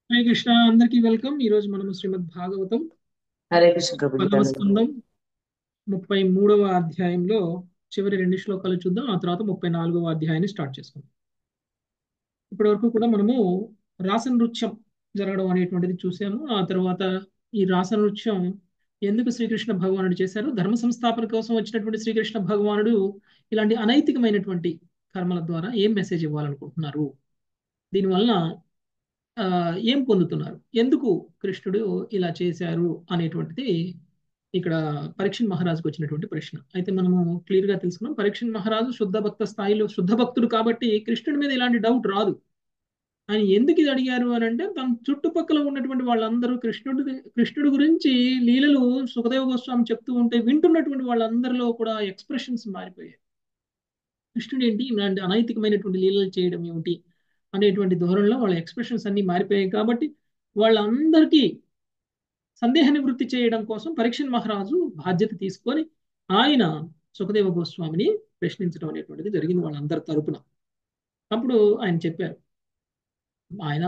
హరే కృష్ణ, అందరికీ వెల్కమ్. ఈ రోజు మనము శ్రీమద్ భాగవతం హరే కృష్ణ ప్రభుజీ 10వ దండం. స్కందం 33వ అధ్యాయంలో చివరి రెండు శ్లోకాలు చూద్దాం. ఆ తర్వాత 34వ అధ్యాయాన్ని స్టార్ట్ చేసుకుందాం. ఇప్పటి వరకు కూడా మనము రాస నృత్యం జరగడం అనేటువంటిది చూసాము. ఆ తర్వాత ఈ రాస నృత్యం ఎందుకు శ్రీకృష్ణ భగవానుడు చేశారు, ధర్మ సంస్థాపన కోసం వచ్చినటువంటి శ్రీకృష్ణ భగవానుడు ఇలాంటి అనైతికమైనటువంటి కర్మల ద్వారా ఏం మెసేజ్ ఇవ్వాలనుకుంటున్నారు, దీనివల్ల ఆ, ఏం పొందుతున్నారు, ఎందుకు కృష్ణుడు ఇలా చేశారు అనేటువంటిది ఇక్కడ పరీక్షణ్ మహారాజుకు వచ్చినటువంటి ప్రశ్న. అయితే మనము క్లియర్ గా తెలుసుకున్నాం, పరీక్షణ్ మహారాజు శుద్ధ భక్త స్థాయిలో శుద్ధ భక్తుడు కాబట్టి కృష్ణుడి మీద ఇలాంటి డౌట్ రాదు. ఆయన ఎందుకు ఇది అడిగారు అని అంటే, తన చుట్టుపక్కల ఉన్నటువంటి వాళ్ళందరూ కృష్ణుడి గురించి లీలలు సుఖదేవ గోస్వామి చెప్తూ ఉంటే వింటున్నటువంటి వాళ్ళందరిలో కూడా ఎక్స్ప్రెషన్స్ మారిపోయాయి. కృష్ణుడు ఏంటి ఇలాంటి అనైతికమైనటువంటి లీలలు చేయడం ఏమిటి అనేటువంటి ధోరణిలో వాళ్ళ ఎక్స్ప్రెషన్స్ అన్ని మారిపోయాయి. కాబట్టి వాళ్ళందరికీ సందేహ నివృత్తి చేయడం కోసం పరీక్షణ్ మహారాజు బాధ్యత తీసుకొని ఆయన సుఖదేవ గోస్వామిని ప్రశ్నించడం అనేటువంటిది జరిగింది వాళ్ళందరి తరపున. అప్పుడు ఆయన చెప్పారు, ఆయన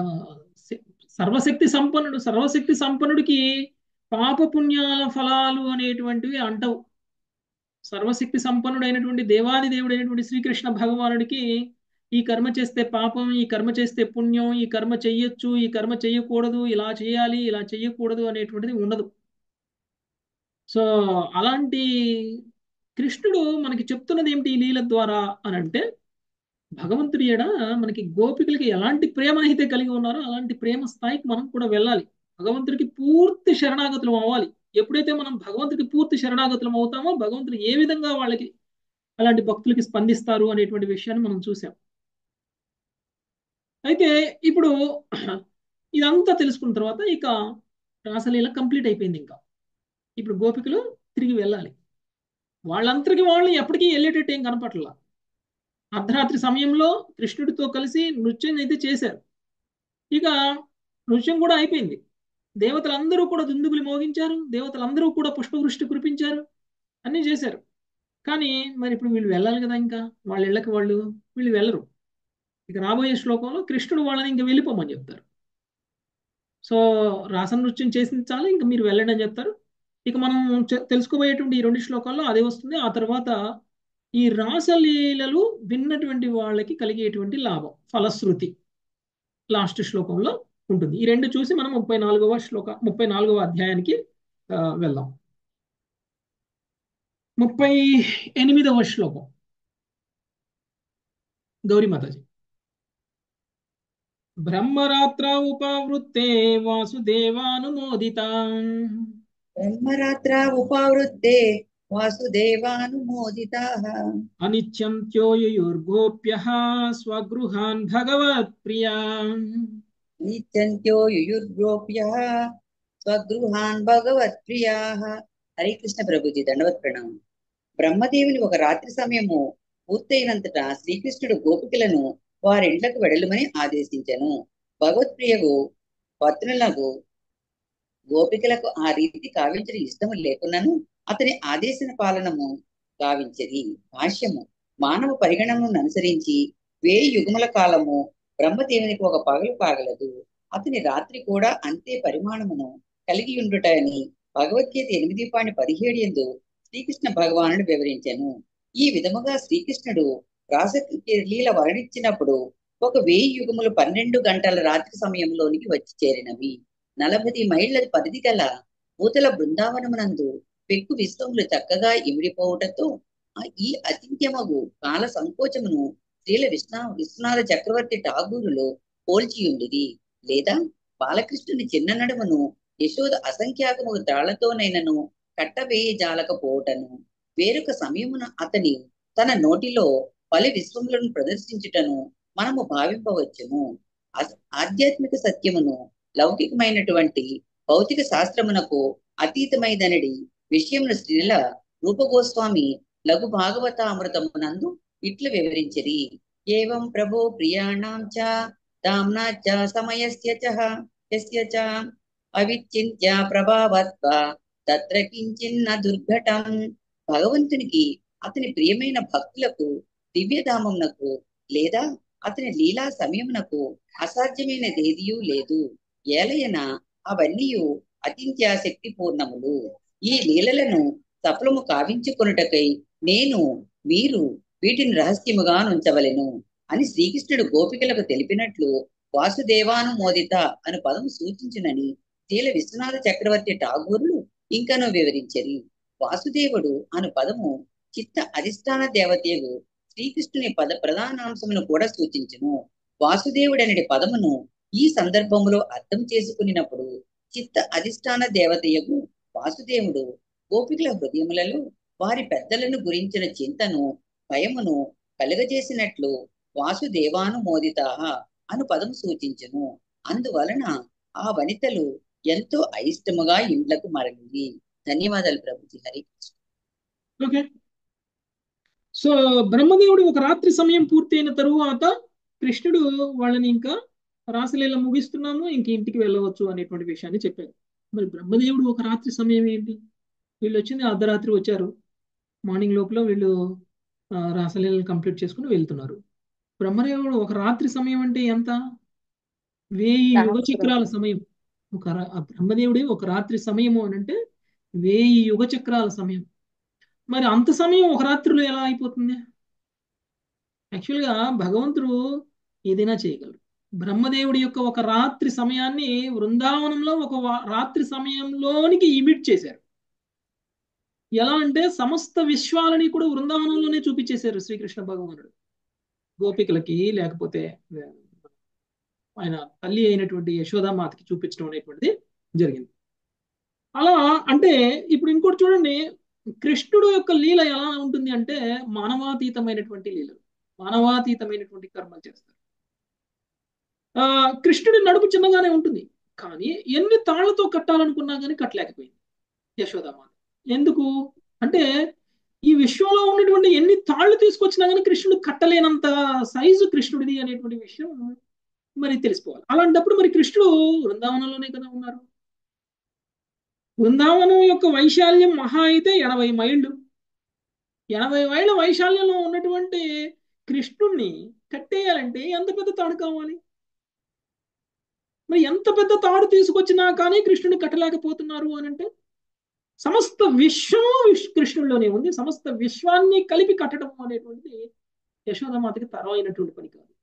సర్వశక్తి సంపన్నుడికి పాప పుణ్యాల ఫలాలు అనేటువంటివి అంటవు. సర్వశక్తి సంపన్నుడైనటువంటి దేవాది దేవుడైనటువంటి శ్రీకృష్ణ భగవానుడికి ఈ కర్మ చేస్తే పాపం, ఈ కర్మ చేస్తే పుణ్యం, ఈ కర్మ చెయ్యొచ్చు, ఈ కర్మ చెయ్యకూడదు, ఇలా చేయాలి, ఇలా చెయ్యకూడదు అనేటువంటిది ఉండదు. సో అలాంటి కృష్ణుడు మనకి చెప్తున్నది ఏమిటి ఈ లీల ద్వారా అని అంటే, భగవంతుడి ఎడ మనకి గోపికలకి ఎలాంటి ప్రేమ అయితే కలిగి ఉన్నారో అలాంటి ప్రేమ స్థాయికి మనం కూడా వెళ్ళాలి. భగవంతుడికి పూర్తి శరణాగతులం అవ్వాలి. ఎప్పుడైతే మనం భగవంతుడికి పూర్తి శరణాగతులం అవుతామో భగవంతుడు ఏ విధంగా వాళ్ళకి అలాంటి భక్తులకి స్పందిస్తారు అనేటువంటి విషయాన్ని మనం చూసాం. అయితే ఇప్పుడు ఇదంతా తెలుసుకున్న తర్వాత ఇక రాసలీల కంప్లీట్ అయిపోయింది. ఇంకా ఇప్పుడు గోపికలు తిరిగి వెళ్ళాలి. వాళ్ళంతరికి వాళ్ళు ఎప్పటికీ వెళ్ళేటట్టు ఏం కనపట్ల. అర్ధరాత్రి సమయంలో కృష్ణుడితో కలిసి నృత్యం అయితే చేశారు. ఇక నృత్యం కూడా అయిపోయింది. దేవతలందరూ కూడా దుందుబులు మోగించారు, దేవతలందరూ కూడా పుష్పవృష్టి కురిపించారు, అన్నీ చేశారు. కానీ మరి ఇప్పుడు వీళ్ళు వెళ్ళాలి కదా, ఇంకా వాళ్ళ ఇళ్ళకి వీళ్ళు వెళ్ళరు. ఇక రాబోయే శ్లోకంలో కృష్ణుడు వాళ్ళని ఇంకా వెళ్ళిపోమని చెప్తారు. సో రాస నృత్యం చేసింది చాలు, ఇంకా మీరు వెళ్ళండి అని చెప్తారు. ఇక మనం తెలుసుకోబోయేటువంటి ఈ రెండు శ్లోకాల్లో అదే వస్తుంది. ఆ తర్వాత ఈ రాసలీలలు విన్నటువంటి వాళ్ళకి కలిగేటువంటి లాభం, ఫలశ్రుతి లాస్ట్ శ్లోకంలో ఉంటుంది. ఈ రెండు చూసి మనం 34వ అధ్యాయానికి వెళ్దాం. 38వ శ్లోకం, గౌరీ మాతాజీ. బ్రహ్మరాత్ర ఉపావృత్తే వాసుదేవానుమోదిత బ్రహ్మరాత్ర ఉపావృత్తే వాసుదేవానుమోదితాః అనిత్యం త్యోయుర్గోప్య స్వగృహాన్ భగవత్ ప్రియా. నిత్యంత్యో యుయుర్గోప్యః స్వగృహాన్ భగవత్ప్రియాః. హరే కృష్ణ ప్రభుజీ దండవత్ ప్రణామం. బ్రహ్మదేవుని ఒక రాత్రి సమయము పూర్తయినంతటా శ్రీకృష్ణుడు గోపికలను వారింట్లకు వెడలుమని ఆదేశించెను. భగవత్ప్రియకు పత్నులకు గోపికలకు ఆ రీతి కావించడం ఇష్టము లేకున్నను అతని ఆదేశన పాలనము గావించది. భాష్యము: మానవ పరిగణమును అనుసరించి 1000 యుగముల కాలము బ్రహ్మదేవునికి ఒక పగలు కాగలదు. అతని రాత్రి కూడా అంతే పరిమాణమును కలిగి ఉండుట అని భగవద్గీత 8:17 యందు శ్రీకృష్ణ భగవానుడు వివరించెను. ఈ విధముగా శ్రీకృష్ణుడు రాస లీల వర్ణించినప్పుడు ఒక 1000 యుగములు 12 గంటల రాత్రి సమయంలోనికి వచ్చి చేరినవి. 40 మైళ్ళ పరిధి గల భూతల బృందావనమునందు పెక్కు విశ్వములు చక్కగా ఇమిడిపోవుటతో ఈ అచింత్యమగు కాల సంకోచమును శ్రీల విశ్వనాథ చక్రవర్తి ఠాగూరులో పోల్చియుండిది. లేదా బాలకృష్ణుని చిన్న నడుమును యశోద అసంఖ్యాకము తాళ్లతోనైనను కట్టవేయ జాలకపోవటను, వేరొక సమయమున అతని తన నోటిలో పలు విశ్వములను ప్రదర్శించుటను మనము భావింపవచ్చును. ఆధ్యాత్మిక సత్యమును లౌకికమైనటువంటి భౌతిక శాస్త్రమునకు అతీతమైనది విషయమును శ్రీల రూపగోస్వామి లఘు భాగవత అమృతమునందు ఇట్లు వివరించిరి. ఏవం ప్రభో ప్రియాణాం చ దామ్నా చ సమయస్య చ యస్య చ అవిచ్చింత్య ప్రభావత్వ తత్ర కించిన్న దుర్ఘటం. భగవంతునికి అతని ప్రియమైన భక్తులకు దివ్యధామమునకు లేదా అతని లీలా సమయమునకు అసాధ్యమైనదేదియూ లేదు. ఏలయన అవన్నీ అతింత్య శక్తి పూర్ణములు. ఈ లీలలను సఫలము కావించుకొనుటకై నేను మీరు వీటిని రహస్యముగా నుంచవలెను అని శ్రీకృష్ణుడు గోపికలకు తెలిపినట్లు వాసుదేవానుమోదిత అను పదము సూచించునని శ్రీల విశ్వనాథ చక్రవర్తి ఠాగూరులు ఇంకనూ వివరించరి. వాసుదేవుడు అను పదము చిత్త అధిష్టాన దేవతయగు శ్రీకృష్ణుని ప్రధానాంశమును కూడా సూచించును. వాసుదేవుడనడి పదమును ఈ సందర్భములో అర్థం చేసుకునినప్పుడు చిత్త అధిష్టాన దేవతయగు వాసుదేవుడు గోపికల హృదయములలో వారి పెద్దలను గురించిన చింతను భయమును కలుగజేసినట్లు వాసుదేవానుమోదిత అను పదము సూచించును. అందువలన ఆ వనితలు ఎంతో అయిష్టముగా ఇండ్లకు మరలింది. ధన్యవాదాలు ప్రభుజీ. హరి కృష్ణ. ఓకే. సో బ్రహ్మదేవుడు ఒక రాత్రి సమయం పూర్తయిన తరువాత కృష్ణుడు వాళ్ళని ఇంకా రాసలీల ముగిస్తున్నాము, ఇంక ఇంటికి వెళ్ళవచ్చు అనేటువంటి విషయాన్ని చెప్పారు. మరి బ్రహ్మదేవుడు ఒక రాత్రి సమయం ఏంటి? వీళ్ళు వచ్చింది అర్ధరాత్రి వచ్చారు, మార్నింగ్ లోపల వీళ్ళు రాసలీలను కంప్లీట్ చేసుకుని వెళ్తున్నారు. బ్రహ్మదేవుడు ఒక రాత్రి సమయం అంటే ఎంత? 1000 యుగ చక్రాల సమయం. బ్రహ్మదేవుడి ఒక రాత్రి సమయము అని అంటే 1000 యుగ చక్రాల సమయం. మరి అంత సమయం ఒక రాత్రిలో ఎలా అయిపోతుంది? యాక్చువల్గా భగవంతుడు ఏదైనా చేయగలరు. బ్రహ్మదేవుడి యొక్క ఒక రాత్రి సమయాన్ని వృందావనంలో ఒక రాత్రి సమయంలోనికి ఇమిట్ చేశారు. ఎలా అంటే సమస్త విశ్వాలని కూడా వృందావనంలోనే చూపించేశారు శ్రీకృష్ణ భగవానుడు గోపికలకి, లేకపోతే ఆయన తల్లి అయినటువంటి యశోదామాతకి చూపించడం అనేటువంటిది జరిగింది. అలా అంటే ఇప్పుడు ఇంకోటి చూడండి, కృష్ణుడు యొక్క లీల ఎలా ఉంటుంది అంటే మానవాతీతమైనటువంటి లీలలు, మానవాతీతమైనటువంటి కర్మలు చేస్తారు. కృష్ణుడి నడుపు చిన్నగానే ఉంటుంది, కానీ ఎన్ని తాళ్లతో కట్టాలనుకున్నా కానీ కట్టలేకపోయింది యశోదామాత. ఎందుకు అంటే ఈ విశ్వంలో ఉన్నటువంటి ఎన్ని తాళ్లు తీసుకొచ్చినా కానీ కృష్ణుడు కట్టలేనంత సైజు కృష్ణుడిది అనేటువంటి విషయం మరి తెలిసిపోవాలి. అలాంటప్పుడు మరి కృష్ణుడు వృందావనంలోనే కదా ఉన్నారు. బృందావనం యొక్క వైశాల్యం మహా అయితే 80 మైళ్ళు. 80 మైళ్ళ వైశాల్యంలో ఉన్నటువంటి కృష్ణుణ్ణి కట్టేయాలంటే ఎంత పెద్ద తాడు కావాలి? మరి ఎంత పెద్ద తాడు తీసుకొచ్చినా కానీ కృష్ణుని కట్టలేకపోతున్నారు అని అంటే సమస్త విశ్వం కృష్ణుల్లోనే ఉంది. సమస్త విశ్వాన్ని కలిపి కట్టడం అనేటువంటిది యశోదామాతకి తరం అయినటువంటి పని కాదు.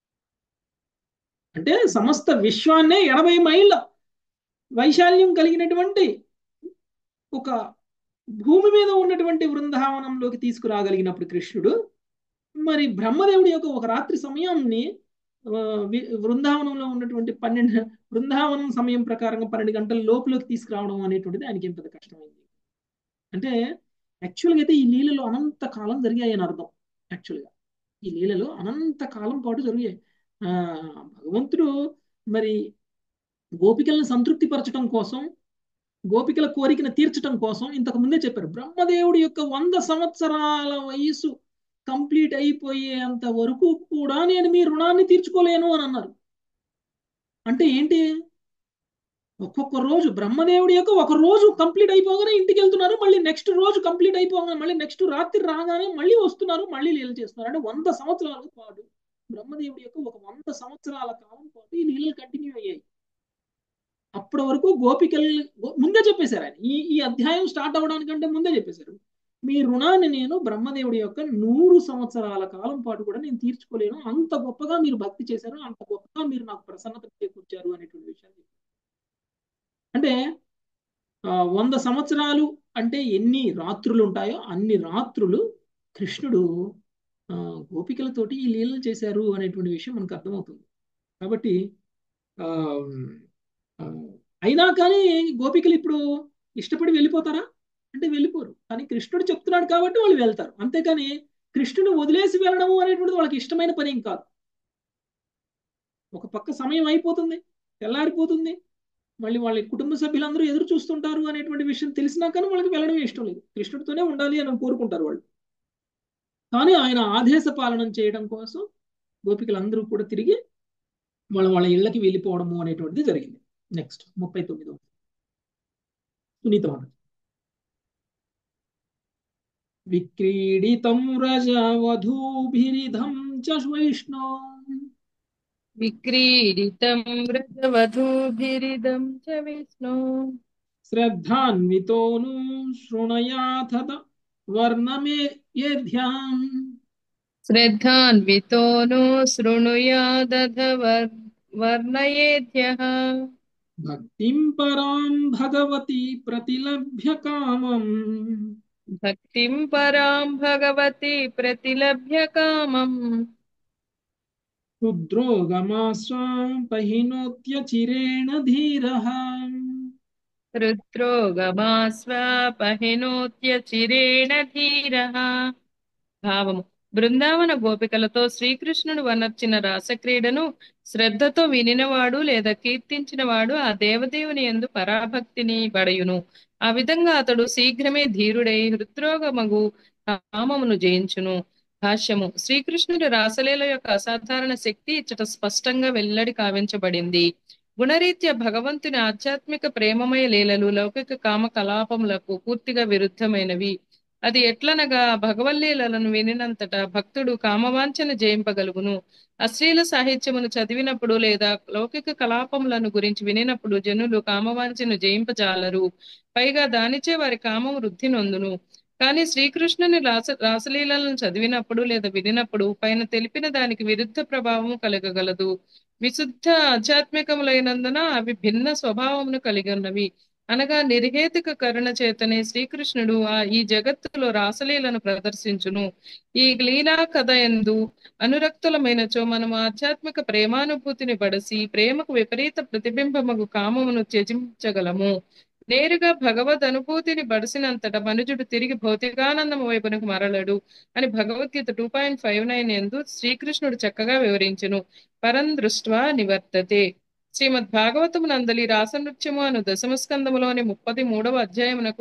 అంటే సమస్త విశ్వాన్నే 80 మైళ్ళ వైశాల్యం కలిగినటువంటి ఒక భూమి మీద ఉన్నటువంటి వృందావనంలోకి తీసుకురాగలిగినప్పుడు కృష్ణుడు మరి బ్రహ్మదేవుడి యొక్క ఒక రాత్రి సమయాన్ని వృందావనంలో ఉన్నటువంటి 12 బృందావనం సమయం ప్రకారంగా 12 గంటల లోపులోకి తీసుకురావడం అనేటువంటిది ఆయనకి ఎంత కష్టమైంది. అంటే యాక్చువల్గా అయితే ఈ లీలలో అనంత కాలం జరిగాయి అని అర్థం. యాక్చువల్గా ఈ లీలలో అనంత కాలం పాటు జరిగాయి. భగవంతుడు మరి గోపికలను సంతృప్తి పరచడం కోసం, గోపికల కోరికను తీర్చడం కోసం ఇంతకు ముందే చెప్పారు, బ్రహ్మదేవుడి యొక్క 100 సంవత్సరాల వయసు కంప్లీట్ అయిపోయేంత వరకు కూడా నేను మీ రుణాన్ని తీర్చుకోలేను అని అన్నారు. అంటే ఏంటి? ఒక్కొక్క రోజు బ్రహ్మదేవుడి యొక్క ఒక రోజు కంప్లీట్ అయిపోగానే ఇంటికి వెళ్తున్నారు, మళ్ళీ నెక్స్ట్ రోజు కంప్లీట్ అయిపోగానే మళ్ళీ నెక్స్ట్ రాత్రి రాగానే మళ్ళీ వస్తున్నారు, మళ్ళీ లీలలు చేస్తున్నారు. అంటే 100 సంవత్సరాల పాటు బ్రహ్మదేవుడి యొక్క ఒక 100 సంవత్సరాల కాలం పాటు ఈ లీలలు కంటిన్యూ అయ్యాయి. అప్పటి వరకు గోపికలు ముందే చెప్పేశారు ఆయన. ఈ అధ్యాయం స్టార్ట్ అవ్వడానికంటే ముందే చెప్పేశారు, మీ రుణాన్ని నేను బ్రహ్మదేవుడి యొక్క 100 సంవత్సరాల కాలం పాటు కూడా నేను తీర్చుకోలేను, అంత గొప్పగా మీరు భక్తి చేశారు, అంత గొప్పగా మీరు నాకు ప్రసన్నత చేకూర్చారు అనేటువంటి విషయాన్ని. అంటే 100 సంవత్సరాలు అంటే ఎన్ని రాత్రులు ఉంటాయో అన్ని రాత్రులు కృష్ణుడు గోపికలతోటి ఈ లీలలు చేశారు అనేటువంటి విషయం మనకు అర్థమవుతుంది. కాబట్టి అయినా కానీ గోపికలు ఇప్పుడు ఇష్టపడి వెళ్ళిపోతారా అంటే వెళ్ళిపోరు. కానీ కృష్ణుడు చెప్తున్నాడు కాబట్టి వాళ్ళు వెళ్తారు. అంతేకాని కృష్ణుడు వదిలేసి వెళ్ళడము అనేటువంటిది వాళ్ళకి ఇష్టమైన పని ఏం కాదు. ఒక పక్క సమయం అయిపోతుంది, తెల్లారిపోతుంది, మళ్ళీ వాళ్ళ కుటుంబ సభ్యులందరూ ఎదురు చూస్తుంటారు అనేటువంటి విషయం తెలిసినా కానీ వాళ్ళకి వెళ్ళడం ఇష్టం లేదు. కృష్ణుడితోనే ఉండాలి అని కోరుకుంటారు వాళ్ళు. కానీ ఆయన ఆదేశ పాలనం చేయడం కోసం గోపికలందరూ కూడా తిరిగి వాళ్ళ ఇళ్ళకి వెళ్ళిపోవడము అనేటువంటిది జరిగింది. నెక్స్ట్ 39వ సునీత మాట. విక్రీడితం రజ వధూభిరిధం చ వైష్ణో విక్రీడితం వ్రజవధూభిరిదం చ విష్ణు. శ్రద్ధాన్వితోను శృణయాథ వర్ణమే యధ్యాం. శ్రద్ధాన్వితో ను శృణుయాదధ వర్ణయేద్యః. భక్తిం పరాం భగవతి ప్రతిలభ్య కామం. భక్తిం పరాం భగవతి ప్రతిలభ్య కామం. రుద్రోగమాశ్వాపహినోత్యచిరేణ ధీరః. రుద్రోగమాస్వాపహినోత్యచిరేణ ధీరః. భావము. బృందావన గోపికలతో శ్రీకృష్ణుడు వనర్చిన రాసక్రీడను శ్రద్ధతో వినినవాడు లేదా కీర్తించినవాడు ఆ దేవదేవుని యందు పరాభక్తిని బడయును. ఆ విధంగా అతడు శీఘ్రమే ధీరుడై హృద్రోగమగు కామమును జయించును. భాష్యము. శ్రీకృష్ణుడి రాసలీల యొక్క అసాధారణ శక్తి ఇచ్చట స్పష్టంగా వెల్లడి కావించబడింది. గుణరీత్యా భగవంతుని ఆధ్యాత్మిక ప్రేమమయ లీలలు లౌకిక కామ కలాపములకు పూర్తిగా విరుద్ధమైనవి. అది ఎట్లనగా భగవల్లీలను వినినంతట భక్తుడు కామవాంఛన జయింపగలుగును. అశ్లీల సాహిత్యమును చదివినప్పుడు లేదా లౌకిక కలాపములను గురించి వినినప్పుడు జనులు కామవాంఛను జయింపజాలరు. పైగా దానిచే వారి కామం వృద్ధి నొందును. కానీ శ్రీకృష్ణుని రాసలీలను చదివినప్పుడు లేదా వినినప్పుడు పైన తెలిపిన దానికి విరుద్ధ ప్రభావం కలగగలదు. విశుద్ధ ఆధ్యాత్మికములైనందున అవి భిన్న స్వభావమును కలిగి ఉన్నవి. అనగా నిర్హేతుక కరుణ చేతనే శ్రీకృష్ణుడు ఈ జగత్తులో రాసలీలను ప్రదర్శించును. ఈ లీలా కథ యందు అనురక్తులమైనచో మనము ఆధ్యాత్మిక ప్రేమానుభూతిని బడసి ప్రేమకు విపరీత ప్రతిబింబమగు కామమును త్యజించగలము. నేరుగా భగవద్ అనుభూతిని బడిసినంతట మనుజుడు తిరిగి భౌతికానందము వైపునకు మరలడు అని భగవద్గీత 2.59 యందు శ్రీకృష్ణుడు చక్కగా వివరించును. పరం దృష్ట్వా నివర్తతే. శ్రీమద్ భాగవతము నందలి రాసనృత్యము అను దశమస్కందములోని 33వ అధ్యాయమునకు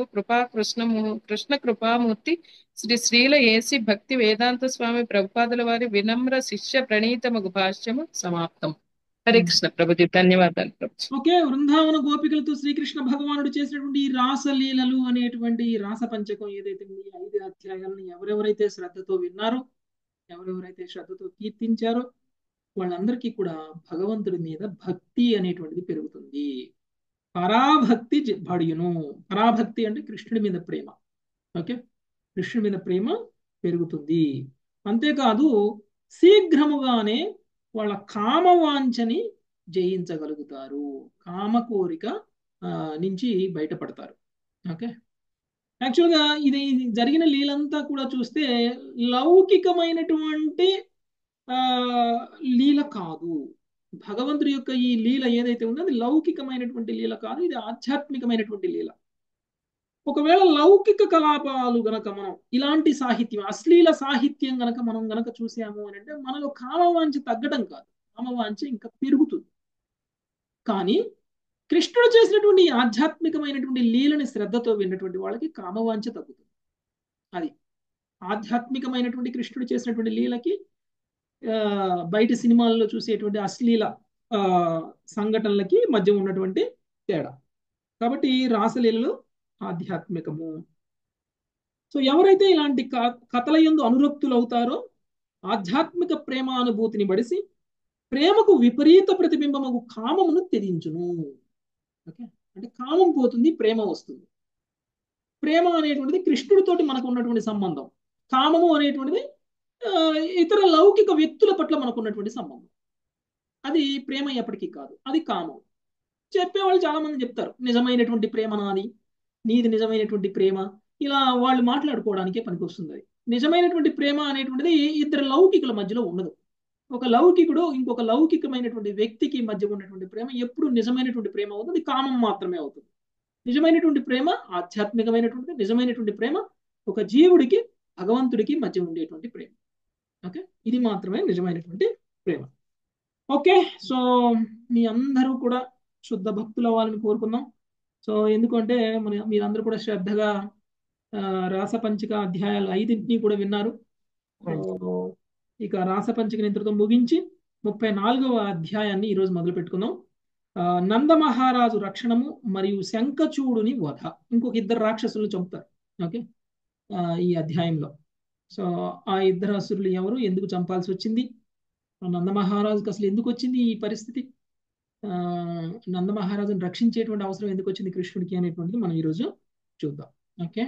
కృష్ణ కృపామూర్తి శ్రీ శ్రీల ఏసి భక్తి వేదాంత స్వామి ప్రభుపాదుల వారి వినమ్ర శిష్య ప్రణీతమగు భాష్యము సమాప్తం. హరే కృష్ణ ప్రభుజీ. ధన్యవాదాలు ప్రభుజీ. ఓకే, వృందావన గోపికలతో శ్రీకృష్ణ భగవానుడు చేసినటువంటి ఈ రాసలీలలు అనేటువంటి ఈ రాస పంచకం ఏదైతే ఉంది, 5 అధ్యాయాలను ఎవరెవరైతే శ్రద్ధతో విన్నారో, ఎవరెవరైతే శ్రద్ధతో కీర్తించారో వాళ్ళందరికీ కూడా భగవంతుడి మీద భక్తి అనేటువంటిది పెరుగుతుంది. పరాభక్తి బడియును. పరాభక్తి అంటే కృష్ణుడి మీద ప్రేమ. ఓకే, కృష్ణుడి మీద ప్రేమ పెరుగుతుంది. అంతేకాదు శీఘ్రముగానే వాళ్ళ కామవాంఛని జయించగలుగుతారు. కామ కోరిక నుంచి బయటపడతారు. ఓకే, యాక్చువల్గా ఇది జరిగిన లీలంతా కూడా చూస్తే లౌకికమైనటువంటి లీల కాదు. భగవంతుడి యొక్క ఈ లీల ఏదైతే ఉందో అది లౌకికమైనటువంటి లీల కాదు, ఇది ఆధ్యాత్మికమైనటువంటి లీల. ఒకవేళ లౌకిక కలాపాలు గనక మనం ఇలాంటి సాహిత్యం, అశ్లీల సాహిత్యం మనం గనక చూసాము అని అంటే మనలో కామవాంఛ తగ్గడం కాదు, కామవాంఛ ఇంకా పెరుగుతుంది. కానీ కృష్ణుడు చేసినటువంటి ఆధ్యాత్మికమైనటువంటి లీలని శ్రద్ధతో విన్నటువంటి వాళ్ళకి కామవాంఛ తగ్గుతుంది. అది ఆధ్యాత్మికమైనటువంటి కృష్ణుడు చేసినటువంటి లీలకి బయట సినిమాల్లో చూసేటువంటి అశ్లీల సంఘటనలకి మధ్య ఉన్నటువంటి తేడా. కాబట్టి రాసలీలలు ఆధ్యాత్మికము. సో ఎవరైతే ఇలాంటి కథల యందు అనురక్తులు అవుతారో ఆధ్యాత్మిక ప్రేమానుభూతిని బడిసి ప్రేమకు విపరీత ప్రతిబింబము కామమును త్యజించును. ఓకే, అంటే కామం పోతుంది, ప్రేమ వస్తుంది. ప్రేమ అనేటువంటిది కృష్ణుడితోటి మనకు ఉన్నటువంటి సంబంధం. కామము అనేటువంటిది ఇతర లౌకిక వ్యక్తుల పట్ల మనకు ఉన్నటువంటి సంబంధం. అది ప్రేమ ఎప్పటికీ కాదు, అది కామం. చెప్పేవాళ్ళు చాలా మంది చెప్తారు నిజమైనటువంటి ప్రేమ నాది, నీది నిజమైనటువంటి ప్రేమ, ఇలా వాళ్ళు మాట్లాడుకోవడానికే పనికి వస్తుంది. నిజమైనటువంటి ప్రేమ అనేటువంటిది ఇద్దరు లౌకికుల మధ్యలో ఉండదు. ఒక లౌకికుడు ఇంకొక లౌకికమైనటువంటి వ్యక్తికి మధ్య ఉన్నటువంటి ప్రేమ ఎప్పుడు నిజమైనటువంటి ప్రేమ అవుతుంది, కామం మాత్రమే అవుతుంది. నిజమైనటువంటి ప్రేమ ఆధ్యాత్మికమైనటువంటిది. నిజమైనటువంటి ప్రేమ ఒక జీవుడికి భగవంతుడికి మధ్య ఉండేటువంటి ప్రేమ. ఓకే, ఇది మాత్రమే నిజమైనటువంటి ప్రేమ. ఓకే, సో మీ అందరూ కూడా శుద్ధ భక్తులు అవ్వాలని కోరుకుందాం. సో ఎందుకంటే మీరందరూ కూడా శ్రద్ధగా రాసపంచిక అధ్యాయాలు 5 కూడా విన్నారు. సో ఇక రాసపంచిక నిద్రతో ముగించి 34వ అధ్యాయాన్ని ఈరోజు మొదలు పెట్టుకుందాం. నందమహారాజు రక్షణము మరియు శంఖచూడుని వధ. ఇంకొక 2 రాక్షసులను చంపుతారు. ఓకే, ఈ అధ్యాయంలో. సో ఆ 2 అసురులు ఎవరు, ఎందుకు చంపాల్సి వచ్చింది, నందమహారాజుకి అసలు ఎందుకు వచ్చింది ఈ పరిస్థితి, ఆ, నందమహారాజుని రక్షించేటువంటి అవసరం ఎందుకు వచ్చింది కృష్ణుడికి అనేటువంటిది మనం ఈరోజు చూద్దాం. ఓకే,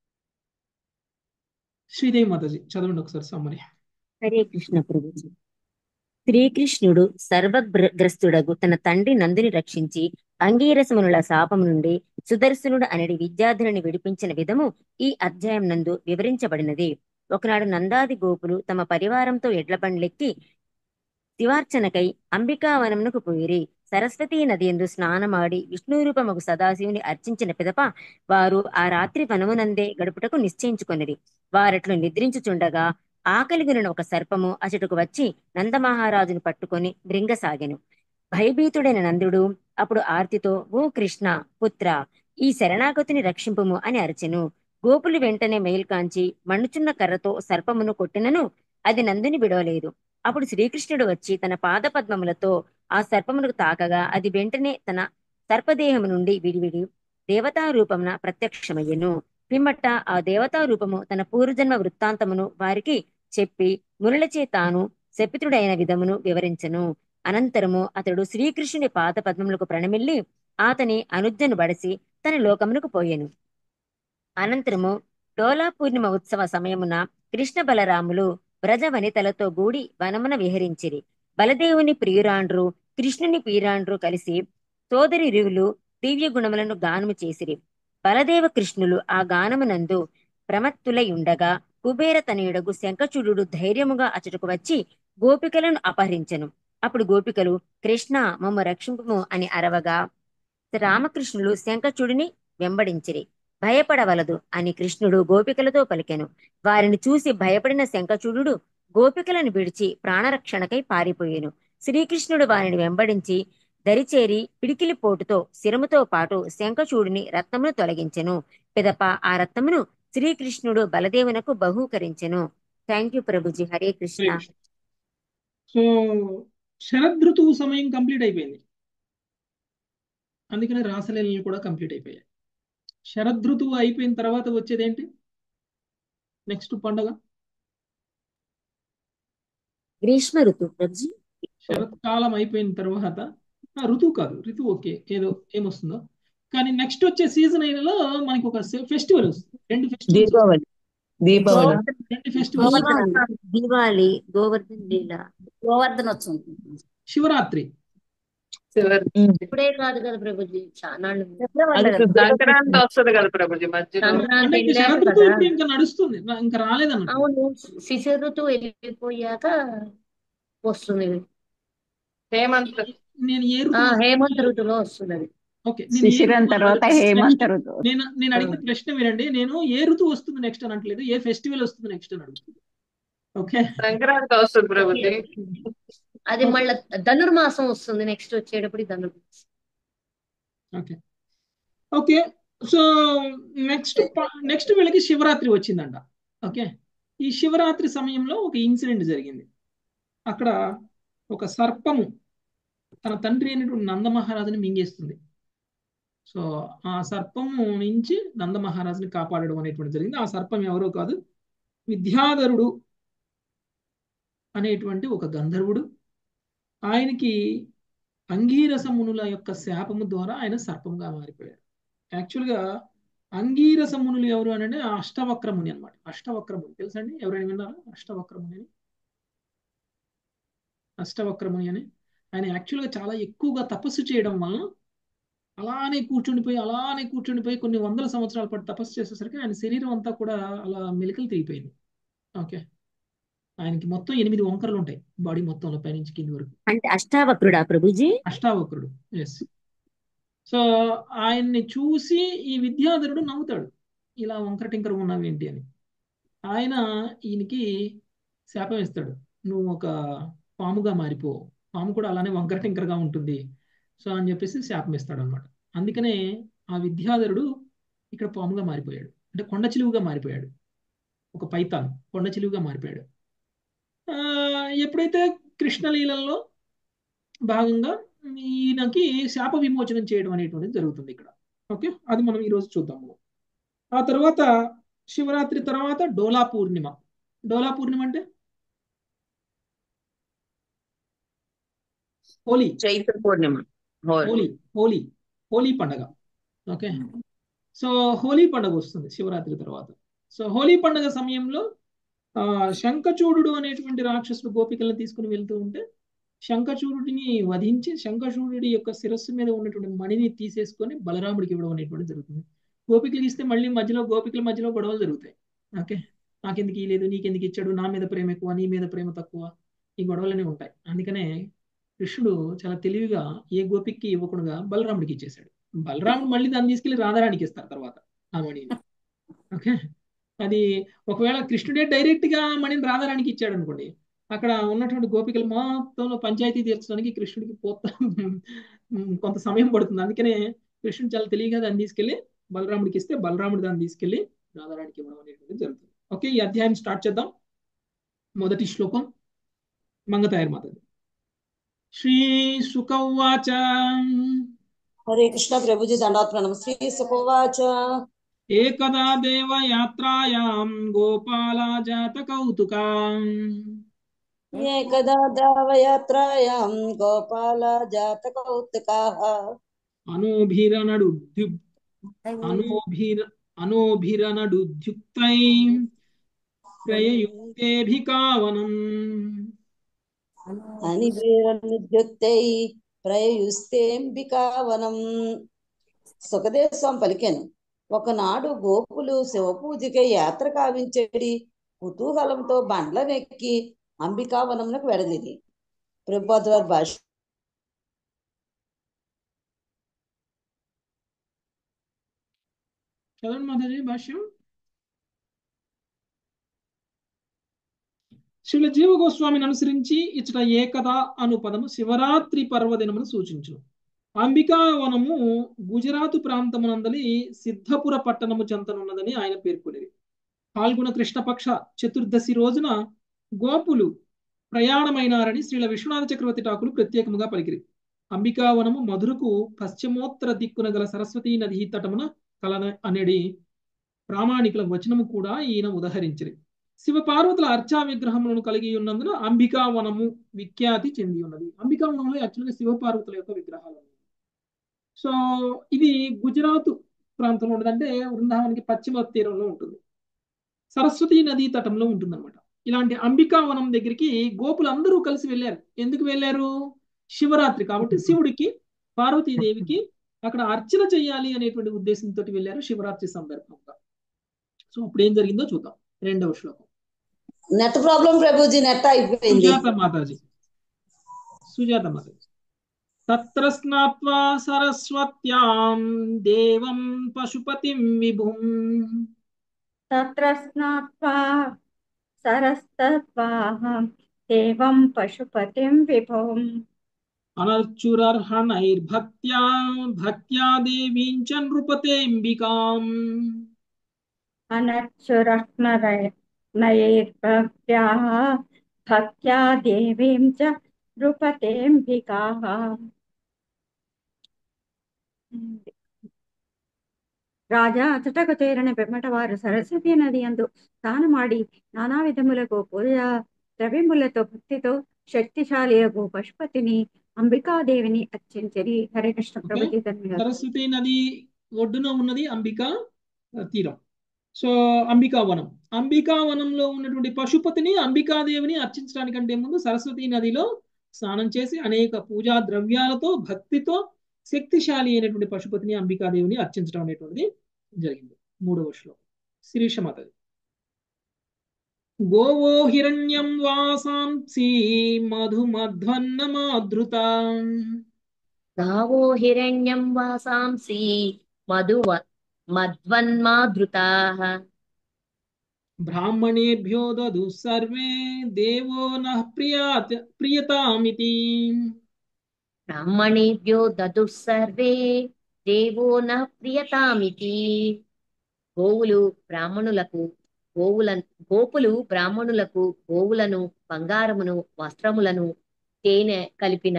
శ్రీదేవి మాతాజీ చదవండి ఒకసారి సమ్మరి. హరే కృష్ణ ప్రభుజీ. శ్రీకృష్ణుడు సర్వగ్రస్తుడగు తన తండ్రి నందుని రక్షించి అంగీరసమునుల శాపము నుండి సుదర్శనుడు అనడి విద్యాధులని విడిపించిన విధము ఈ అధ్యాయం నందు వివరించబడినది. ఒకనాడు నందాది గోపులు తమ పరివారంతో ఎడ్ల బండ్లెక్కి శివార్చనకై అంబికావనమునకు పోయిరి. సరస్వతీ నది యందు స్నానమాడి విష్ణురూపమగు సదాశివుని అర్చించిన పిదప వారు ఆ రాత్రి వనమునందే గడుపుటకు నిశ్చయించుకొనిరి. వారట్లు నిద్రించుచుండగా ఆకలిగొనిన ఒక సర్పము అచటకు వచ్చి నందమహారాజును పట్టుకొని మృంగసాగెను. భయభీతుడైన నందుడు అప్పుడు ఆర్తితో, ఓ కృష్ణ పుత్ర, ఈ శరణాగతిని రక్షింపుము అని అరచెను. గోపులు వెంటనే మేల్కాంచి మణుచున్న కర్రతో సర్పమును కొట్టినను అది నందుని విడవలేదు. అప్పుడు శ్రీకృష్ణుడు వచ్చి తన పాద పద్మములతో ఆ సర్పమునకు తాకగా అది వెంటనే తన సర్పదేహము నుండి విడివిడి దేవతా రూపమున ప్రత్యక్షమయ్యెను. పిమ్మట ఆ దేవతా రూపము తన పూర్వజన్మ వృత్తాంతమును వారికి చెప్పి మునులచే తాను శపితుడైన విధమును వివరించెను. అనంతరము అతడు శ్రీకృష్ణుని పాద పద్మములకు ప్రణమిల్లి అతని అనుజ్ఞను బడసి తన లోకమునకు పోయెను. అనంతరము డోలా పూర్ణిమ ఉత్సవ సమయమున కృష్ణ బలరాములు వ్రజ వనితలతో గూడి వనమున విహరించిరి. బలదేవుని ప్రియురాండ్రు కృష్ణుని ప్రియురాండ్రు కలిసి సోదరి రివులు దివ్య గుణములను గానము చేసిరి. బలదేవ కృష్ణులు ఆ గానమునందు ప్రమత్తులై ఉండగా కుబేర తనయుడగు శంఖచూడు ధైర్యముగా అచటకు వచ్చి గోపికలను అపహరించెను. అప్పుడు గోపికలు కృష్ణ మమ్మ రక్షింపుము అని అరవగా రామకృష్ణులు శంఖచూడిని వెంబడించిరి. భయపడవలదు అని కృష్ణుడు గోపికలతో పలికెను. వారిని చూసి భయపడిన శంఖచూడు గోపికలను విడిచి ప్రాణరక్షణకై పారిపోయెను. శ్రీకృష్ణుడు వారిని వెంబడించి దరిచేరి పిడికిలి పోటుతో శిరముతో పాటు శంఖచూడిని రత్నమును తొలగించెను. పిదప ఆ రత్నమును శ్రీకృష్ణుడు బలదేవునకు బహూకరించెను. Thank you Prabhuji. Hare Krishna. So శరదృతువు సమయం కంప్లీట్ అయిపోయింది, అందుకనే రాసలీలలు కూడా కంప్లీట్ అయిపోయాయి. శరదృతువు అయిపోయిన తర్వాత వచ్చేది ఏంటి నెక్స్ట్ పండుగ? గ్రీష్మ ఋతువు ప్రభుజీ. శరత్కాలం అయిపోయిన తర్వాత ఋతువు కాదు, ఋతువు ఓకే ఏదో ఏమొస్తుందో, కానీ నెక్స్ట్ వచ్చే సీజన్ అయినలో మనకి ఒక ఫెస్టివల్ వస్తుంది. రెండు ఫెస్టివల్స్, దీపావళి రెండు ఫెస్టివల్స్, దివాళి, గోవర్ధన్ లీల, గోవర్ధనోత్సవం, శివరాత్రి. ఇప్పుడే కాదు కదా ప్రభుజీ, చాలా సంక్రాంతి వస్తుంది కదా ప్రభుజీ మధ్యలో. అంటే ఇంకా శరదృతువు ఇప్పుడు ఇంకా నడుస్తుంది, ఇంకా రాలేదన్నట్టు. అవును, శిశిర ఋతువు వెళ్ళిపోయాక వస్తుంది. హేమంత్ నేను ఏ ఋతువు హేమంత ఋతువులో వస్తుంది. ఓకే, శిశిరం తర్వాత హేమంత ఋతువు. నేను అడిగిన ప్రశ్న వినండి, నేను ఏ ఋతువు వస్తుంది నెక్స్ట్ అని అనట్లేదు, ఏ ఫెస్టివల్ వస్తుంది నెక్స్ట్ అని అడుగుతుంది. ఓకే, సంక్రాంతి వస్తుంది ప్రభుజీ. అది మళ్ళీ ధనుర్మాసం వస్తుంది నెక్స్ట్ వచ్చేటప్పుడు ధనుర్మాసం. Okay okay. సో నెక్స్ట్ వీళ్ళకి శివరాత్రి వచ్చిందంట. ఓకే, ఈ శివరాత్రి సమయంలో ఒక ఇన్సిడెంట్ జరిగింది. అక్కడ ఒక సర్పము తన తండ్రి అయినటువంటి నందమహారాజుని మింగేస్తుంది. సో ఆ సర్పము నుంచి నందమహారాజుని కాపాడడం అనేటువంటి జరిగింది. ఆ సర్పం ఎవరో కాదు, విద్యాధరుడు అనేటువంటి ఒక గంధర్వుడు. ఆయనకి అంగీరస మునుల యొక్క శాపము ద్వారా ఆయన సర్పంగా మారిపోయాడు. యాక్చువల్గా అంగీరస మునులు ఎవరు అంటే అష్టవక్ర ముని అనమాట. అష్టవక్ర ముని తెలుసండి, ఎవరైనా విన్నారా అష్టవక్ర ముని అని? అష్టవక్ర ముని అని ఆయన యాక్చువల్గా చాలా ఎక్కువగా తపస్సు చేయడం వలన అలానే కూర్చుండిపోయి కొన్ని వందల సంవత్సరాల పాటు తపస్సు చేసేసరికి ఆయన శరీరం అంతా కూడా అలా మెలికలు తిరిగిపోయింది. ఓకే, ఆయనకి మొత్తం 8 వంకరలు ఉంటాయి బాడీ మొత్తంలో పైనుంచి కింది వరకు. అంటే అష్టావక్రుడా ప్రభుజీ? అష్టావక్రుడు, ఎస్. సో ఆయన్ని చూసి ఈ విద్యాధరుడు నవ్వుతాడు, ఇలా వంకర టింకర ఉన్నావు ఏంటి అని. ఆయన ఈయనకి శాపం ఇస్తాడు, నువ్వు ఒక పాముగా మారిపో, పాము కూడా అలానే వంకర టింకరగా ఉంటుంది సో అని చెప్పేసి శాపం ఇస్తాడు అనమాట. అందుకనే ఆ విద్యాధరుడు ఇక్కడ పాముగా మారిపోయాడు, అంటే కొండ చిలువుగా మారిపోయాడు, ఒక పైతాన్ కొండ చిలువుగా మారిపోయాడు. ఎప్పుడైతే కృష్ణలీలల్లో భాగంగా ఈయనకి శాప విమోచనం చేయడం అనేటువంటిది జరుగుతుంది ఇక్కడ. ఓకే, అది మనం ఈరోజు చూద్దాము. ఆ తర్వాత శివరాత్రి తర్వాత డోలా పూర్ణిమ. డోలా పూర్ణిమ అంటే హోలీ చైత్ర పూర్ణిమ హోలీ హోలీ హోలీ పండగ. ఓకే, సో హోలీ పండగ వస్తుంది శివరాత్రి తర్వాత. సో హోలీ పండగ సమయంలో శంఖచూడు అనేటువంటి రాక్షసుడు గోపికలను తీసుకుని వెళ్తూ ఉంటే శంఖచూడుని వధించి శంఖచూడు యొక్క శిరస్సు మీద ఉన్నటువంటి మణిని తీసేసుకొని బలరాముడికి ఇవ్వడం అనేటువంటి జరుగుతుంది. గోపికలు ఇస్తే మళ్ళీ మధ్యలో గోపికల మధ్యలో గొడవలు జరుగుతాయి. ఓకే, నాకెందుకు ఇవ్వలేదు, నీకెందుకు ఇచ్చాడు, నా మీద ప్రేమ ఎక్కువ, నీ మీద ప్రేమ తక్కువ, ఈ గొడవలనే ఉంటాయి. అందుకనే కృష్ణుడు చాలా తెలివిగా ఏ గోపికకి ఇవ్వకుండా బలరాముడికి ఇచ్చేశాడు. బలరాముడు మళ్ళీ దాన్ని తీసుకెళ్లి రాధారానికి ఇస్తారు తర్వాత ఆ మణిని. ఓకే, అది ఒకవేళ కృష్ణుడే డైరెక్ట్ గా మణిని రాధారానికి ఇచ్చాడు అనుకోండి, అక్కడ ఉన్నటువంటి గోపికలు మొత్తంలో పంచాయతీ తీర్చడానికి కృష్ణుడికి కొంత సమయం పడుతుంది. అందుకనే కృష్ణుడు చాలా తెలివిగా దాన్ని తీసుకెళ్లి బలరాముడికి ఇస్తే బలరాముడు దాన్ని తీసుకెళ్లి రాధారానికి ఇవ్వడం అనేటువంటిది జరుగుతుంది. ఓకే, ఈ అధ్యాయం స్టార్ట్ చేద్దాం. మొదటి శ్లోకం మంగతాయర్ మాతది. శ్రీ సుకౌవాచ हरे कृष्ण प्रभुजी दंडवत प्रणाम। श्री सुकोवाच ఏకదా దేవయాత్రాయాం గోపాలా జాత కౌతుకా एकदा दावयात्रायां गोपाल जात कौतुकाः అనోభిరనడుద్యుక్తై ప్రయయుక్తేభికావనం అనిభిరనుద్యుక్తై ప్రయుస్తేంబికావనం. సుఖదేవ స్వామి పలికాను, ఒకనాడు గోపులు శివపూజకై యాత్ర కావించడి కుతూహలంతో బండ్లనెక్కి అంబికావనంకు వెడలిది. ప్రభుపాద వారి భాష. చదవండి మాతాజీ భాష్యం. శ్రీల జీవ గోస్వామిని అనుసరించి ఇచ్చట ఏకదా అను పదము శివరాత్రి పర్వదినమును సూచించును. అంబికావనము గుజరాతు ప్రాంతమునందలి సిద్ధపుర పట్టణము చెంతనున్నదని ఆయన పేర్కొనేది. పాల్గొన కృష్ణపక్ష చతుర్దశి రోజున గోపులు ప్రయాణమైనారని శ్రీల విశ్వనాథ చక్రవర్తి ఠాకూరు ప్రత్యేకముగా పలికిరి. అంబికావనము మధురకు పశ్చిమోత్తర దిక్కున గల సరస్వతీ నది తటమున కలన అనేది ప్రామాణికుల వచనము కూడా ఈయన ఉదహరించిరి. శివ పార్వతుల అర్చా విగ్రహములను కలిగి ఉన్నందున అంబికావనము విఖ్యాతి చెంది ఉన్నది. అంబికావనంలో యాక్చువల్గా శివ పార్వతుల యొక్క విగ్రహాలు ఉన్నాయి. సో ఇది గుజరాత్ ప్రాంతంలో ఉంటుంది, అంటే వృందావనికి పశ్చిమ తీరంలో ఉంటుంది, సరస్వతీ నదీ తటంలో ఉంటుంది అనమాట. ఇలాంటి అంబికావనం దగ్గరికి గోపులు అందరూ కలిసి వెళ్ళారు. ఎందుకు వెళ్ళారు? శివరాత్రి కాబట్టి శివుడికి పార్వతీదేవికి అక్కడ అర్చన చేయాలి అనేటువంటి ఉద్దేశంతో వెళ్ళారు శివరాత్రి సందర్భంగా. సో అప్పుడు ఏం జరిగిందో చూద్దాం. రెండవ శ్లోకం. నెట్ ప్రాబ్లం ప్రభుజీ, నెట్ అయిపోయింది. సుజాత మాతాజీ. తత్ర స్నాత్వా సరస్వత్యాం దేవం పశుపతిం విభుం తత్ర స్నాత్వా సరస్తత్వాహం దేవం పశుపతిం విభుం అనర్చురర్హణైర్భక్త్యా భక్త్యా దేవీం చ నృపతేంబికాం అనర్చురత్నరైర్భక్త్యా భక్త్యా దేవీం చ నృపతేంబికాః. రాజా అతటకు చేరిన పిమ్మట వారు సరస్వతీ నది యందు స్నానమాడి నానా విధములకు పూజ ద్రవ్యములతో భక్తితో శక్తిశాలియగు పశుపతిని అంబికాదేవిని అర్చించిరి. హరే కృష్ణ ప్రభుజీ ధన్యవాదాలు. సరస్వతీ నది ఒడ్డున ఉన్నది అంబికా తీరం. సో అంబికావనం, అంబికావనంలో ఉన్నటువంటి పశుపతిని అంబికాదేవిని అర్చించడానికంటే ముందు సరస్వతీ నదిలో స్నానం చేసి అనేక పూజా ద్రవ్యాలతో భక్తితో శక్తిశాలి అయినటువంటి పశుపతిని అంబికాదేవిని అర్చించడం అనేటువంటిది జరిగింది. మూడవ శ్లోకం. శిరీష మాతది. గోవో హిరణ్యం వాసాంసి మధుమధ్వన్నమాధృత గావో హిరణ్యం వాసాంసి మధ్వన్మాధృతాః బ్రాహ్మణేభ్యో దదు సర్వే దేవో నః ప్రియతామితి. బ్రాహ్మణేభ్యో దదుః సర్వే దేవో నః ప్రియతామితి. గోపులు బ్రాహ్మణులకు గోవులను, బంగారమును, వస్త్రములను, తేనె కలిపిన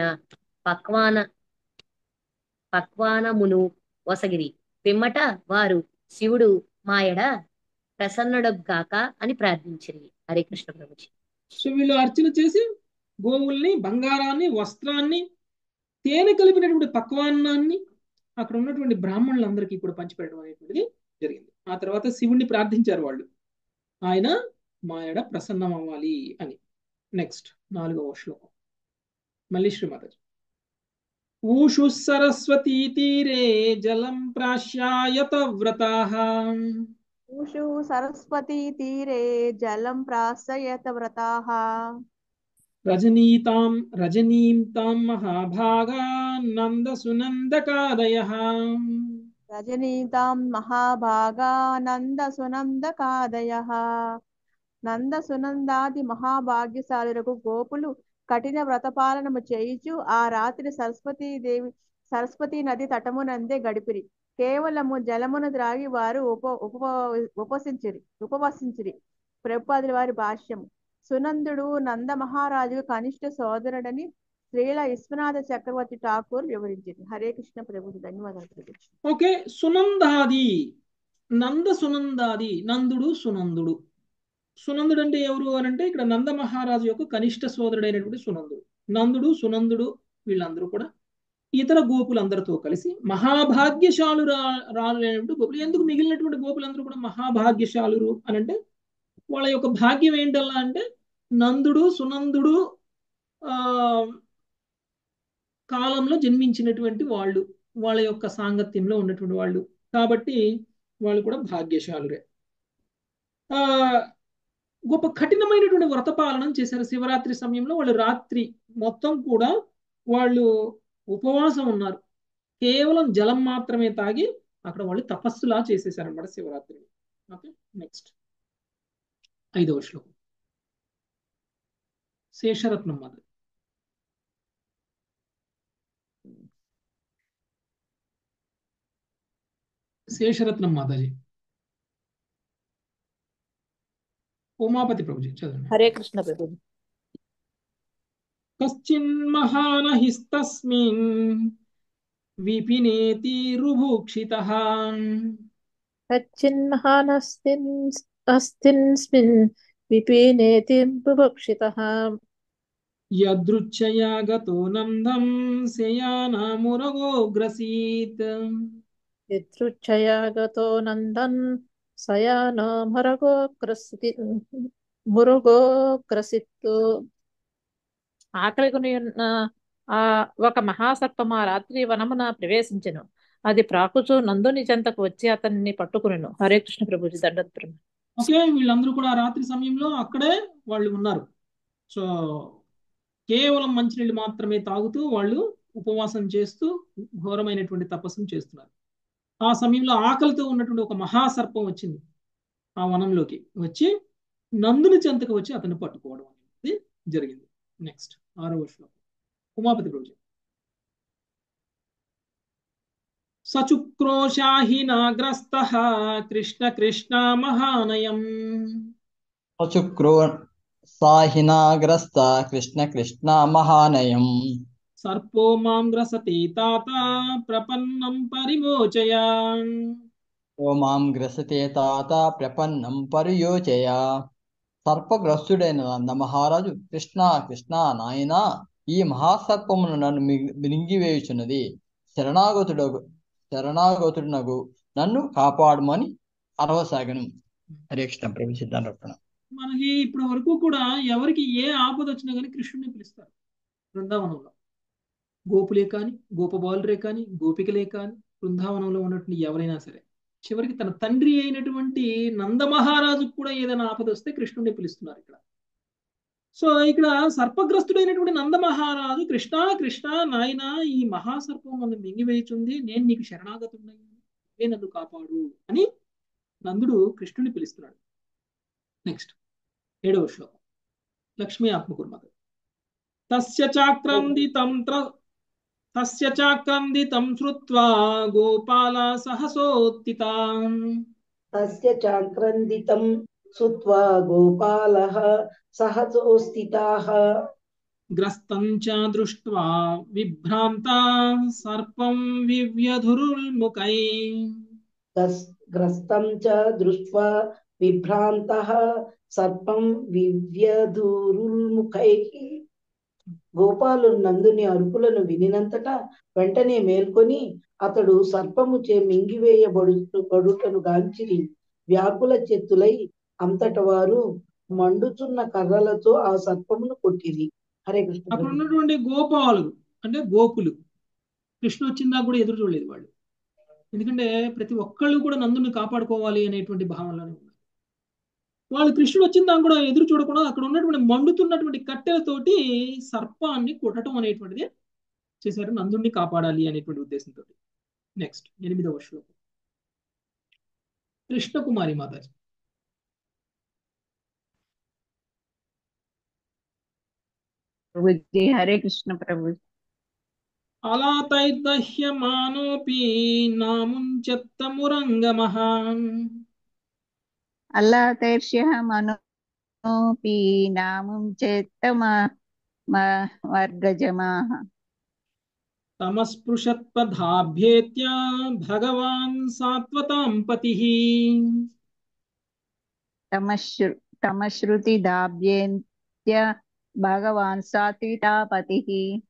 పక్వానమును వసగిరి. పిమ్మట వారు శివుడు మాయడ ప్రసన్నుడగాక అని ప్రార్థించిరి. హరే కృష్ణ ప్రభుజీ. సో వీళ్ళు అర్చన చేసి గోవుల్ని, బంగారాన్ని, వస్త్రాన్ని, తేనె కలిపినటువంటి పక్వాన్నాన్ని అక్కడ ఉన్నటువంటి బ్రాహ్మణులందరికీ కూడా పంచిపెట్టడం అనేటువంటిది జరిగింది. ఆ తర్వాత శివుణ్ణి ప్రార్థించారు వాళ్ళు, ఆయన మా ఎడ ప్రసన్నం అవ్వాలి అని. నెక్స్ట్ 4వ శ్లోకం మళ్ళీ శ్రీమాతాజీ. ఊషు సరస్వతీ తీరే జలం ప్రాశ్యాయత వ్రతాః ఊషు సరస్వతీ తీరే జలం ప్రాసయత వ్రతాః రజనీం తాం మహాభాగా నంద సునందకాదయః రజనీతాం మహాభాగా నంద సునందకాదయః. నంద సునందాది మహాభాగ్యశాలులకు గోపులు కఠిన వ్రతపాలనము చేయుచు ఆ రాత్రి సరస్వతీ నది తటమునందే గడిపిరి. కేవలము జలమును త్రాగి వారు ఉపవసించిరి. ప్రభుపాదుల వారి భాష్యము. సునందుడు నంద మహారాజుకు కనిష్ట సోదరుడని శ్రీల విశ్వనాథ చక్రవర్తి ఠాకూర్ వివరించింది. హరే కృష్ణ ప్రభుజీ, ధన్యవాదాలు ప్రభుజీ. ఓకే, సునందాది, నంద సునందాది, నందుడు సునందుడు. సునందుడు అంటే ఎవరు అని అంటే ఇక్కడ నంద మహారాజు యొక్క కనిష్ట సోదరుడైనటువంటి సునందుడు. నందుడు సునందుడు వీళ్ళందరూ కూడా ఇతర గోపులందరితో కలిసి రాలైనటువంటి గోపులు. ఎందుకు మిగిలినటువంటి గోపులందరూ కూడా మహాభాగ్యశాలురు అని అంటే వాళ్ళ యొక్క భాగ్యం ఏంటల్లా అంటే నందుడు సునందుడు కాలంలో జన్మించినటువంటి వాళ్ళు, వాళ్ళ యొక్క సాంగత్యంలో ఉన్నటువంటి వాళ్ళు కాబట్టి వాళ్ళు కూడా భాగ్యశాలురే. గొప్ప కఠినమైనటువంటి వ్రతపాలనం చేశారు. శివరాత్రి సమయంలో వాళ్ళు రాత్రి మొత్తం కూడా వాళ్ళు ఉపవాసం ఉన్నారు. కేవలం జలం మాత్రమే తాగి అక్కడ వాళ్ళు తపస్సులా చేసేసారన్నమాట శివరాత్రి. ఓకే, నెక్స్ట్ 5వ శ్లోకం శేషరత్నం మాధవి. శేషరత్నం మాతాజీ. ఉమాపతి ప్రభుజీ చదవండి. హరే కృష్ణ ప్రభు. కశ్చిన్మహానహిస్తస్మిన్ విపినేతి రుభుక్షితః కచ్చిన్మహానస్తిన్స్మిన్ విపినేతి బుభుక్షితః యదృచ్ఛయా గతో నందం శయానమురగోగ్రసీత్ యదృచ్ఛయాగతో నందన్ సయానో మురుగోగ్రసిత్తు. ఆకలి కొని ఉన్న ఒక మహాసర్పం ఆ రాత్రి వనమున ప్రవేశించెను. అది ప్రాకుచు నందుని చెంతకు వచ్చి అతన్ని పట్టుకునెను. హరే కృష్ణ ప్రభుజీ, దండోత్పరం. ఓకే, వీళ్ళందరూ కూడా రాత్రి సమయంలో అక్కడే వాళ్ళు ఉన్నారు. సో కేవలం మంచినీళ్ళు మాత్రమే తాగుతూ వాళ్ళు ఉపవాసం చేస్తూ ఘోరమైనటువంటి తపస్సును చేస్తున్నారు. ఆ సమయంలో ఆకలితో ఉన్నటువంటి ఒక మహాసర్పం వచ్చింది. ఆ వనంలోకి వచ్చి నందుని చెంతకు వచ్చి అతన్ని పట్టుకోవడం అనేది జరిగింది. నెక్స్ట్ 6వ శ్లోకం ఉమాపతి ప్రభుజీ. సచుక్రోశాహినాగ్రస్తః కృష్ణ కృష్ణ మహానయం సాహినాగ్రస్త కృష్ణ కృష్ణ మహానయం సర్పో మాం గ్రసతే తాత ప్రపన్నం పరిమోచయ ఓ మాం గ్రసతే తాత ప్రపన్నం పరియోచయ. సర్పగ్రస్తుడైన నంద మహారాజు, కృష్ణ కృష్ణ నాయనా, ఈ మహాసర్పమును నన్ను మింగివేయుచున్నది. శరణాగతుడునగు నన్ను కాపాడమని అరవసాగను. హరే కృష్ణ ప్రభు. సిద్ధాంత మనకి ఇప్పటి వరకు కూడా ఎవరికి ఏ ఆపద వచ్చినా కానీ కృష్ణుని పిలుస్తారు. బృందావనంలో గోపులే కానీ, గోపబాలురే కానీ, గోపికలే కానీ, బృందావనంలో ఉన్నటువంటి ఎవరైనా సరే చివరికి తన తండ్రి అయినటువంటి నందమహారాజుకు కూడా ఏదైనా ఆపద వస్తే కృష్ణుడిని పిలుస్తున్నారు ఇక్కడ. సో ఇక్కడ సర్పగ్రస్తుడైనటువంటి నందమహారాజు కృష్ణ కృష్ణ నాయన, ఈ మహాసర్పం నన్ను మింగివేయుచుంది, నేను నీకు శరణాగతుడయ్యాను, నువ్వే నన్ను కాపాడు అని నందుడు కృష్ణుని పిలుస్తున్నాడు. నెక్స్ట్ 7వ శ్లోకం లక్ష్మీ ఆత్మకుర్మత. తస్య చాక్రందితం శ్రుత్వా గోపాల సహసోత్థితాం తస్య చాక్రందితం శ్రుత్వా గోపాలః సహసోస్థితాః గ్రస్తం చ దృష్ట్వా విభ్రాంతా సర్పం వివ్యధురుల్ముఖై గ్రస్తం చ దృష్ట్వా విభ్రాంతః సర్పం వివ్యధురుల్ముఖైః గోపాలుడు నందుని అరుపులను వినినంతటా వెంటనే మేల్కొని అతడు సర్పముచే మింగివేయబడుటను గాంచిరి. వ్యాకుల చెత్తులై అంతట వారు మండుచున్న కర్రలతో ఆ సర్పమును కొట్టిరి. హరే కృష్ణ. అక్కడ ఉన్నటువంటి గోపాలులు అంటే గోపులు కృష్ణ వచ్చిందా కూడా ఎదురు చూడలేదు వాళ్ళు. ఎందుకంటే ప్రతి ఒక్కళ్ళు కూడా నందుని కాపాడుకోవాలి అనేటువంటి భావనలోనే ఉన్నారు. వాళ్ళు కృష్ణుడు వచ్చిందా కూడా ఎదురు చూడకుండా అక్కడ ఉన్నటువంటి మండుతున్నటువంటి కట్టెలతోటి సర్పాన్ని కొట్టడం అనేటువంటిది చేశారు, నందుని కాపాడాలి అనేటువంటి ఉద్దేశంతో. నెక్స్ట్ 8వ శ్లోకం కృష్ణకుమారి మాతాజీ. ప్రభుజీ హరే కృష్ణ ప్రభు. అలాతైర్దహ్యమానోపి నాముంచత్తమురంగమః అల్లాతైర్ష్యమనోపి నాముంచేత్తమర్గజమాః తమస్పృశత్పదాభ్యేత్య భగవాన్ సాత్వతాం పతిః తమశ్రుతిదాభ్యేత్య భగవాన్ సాత్వితాపతిః.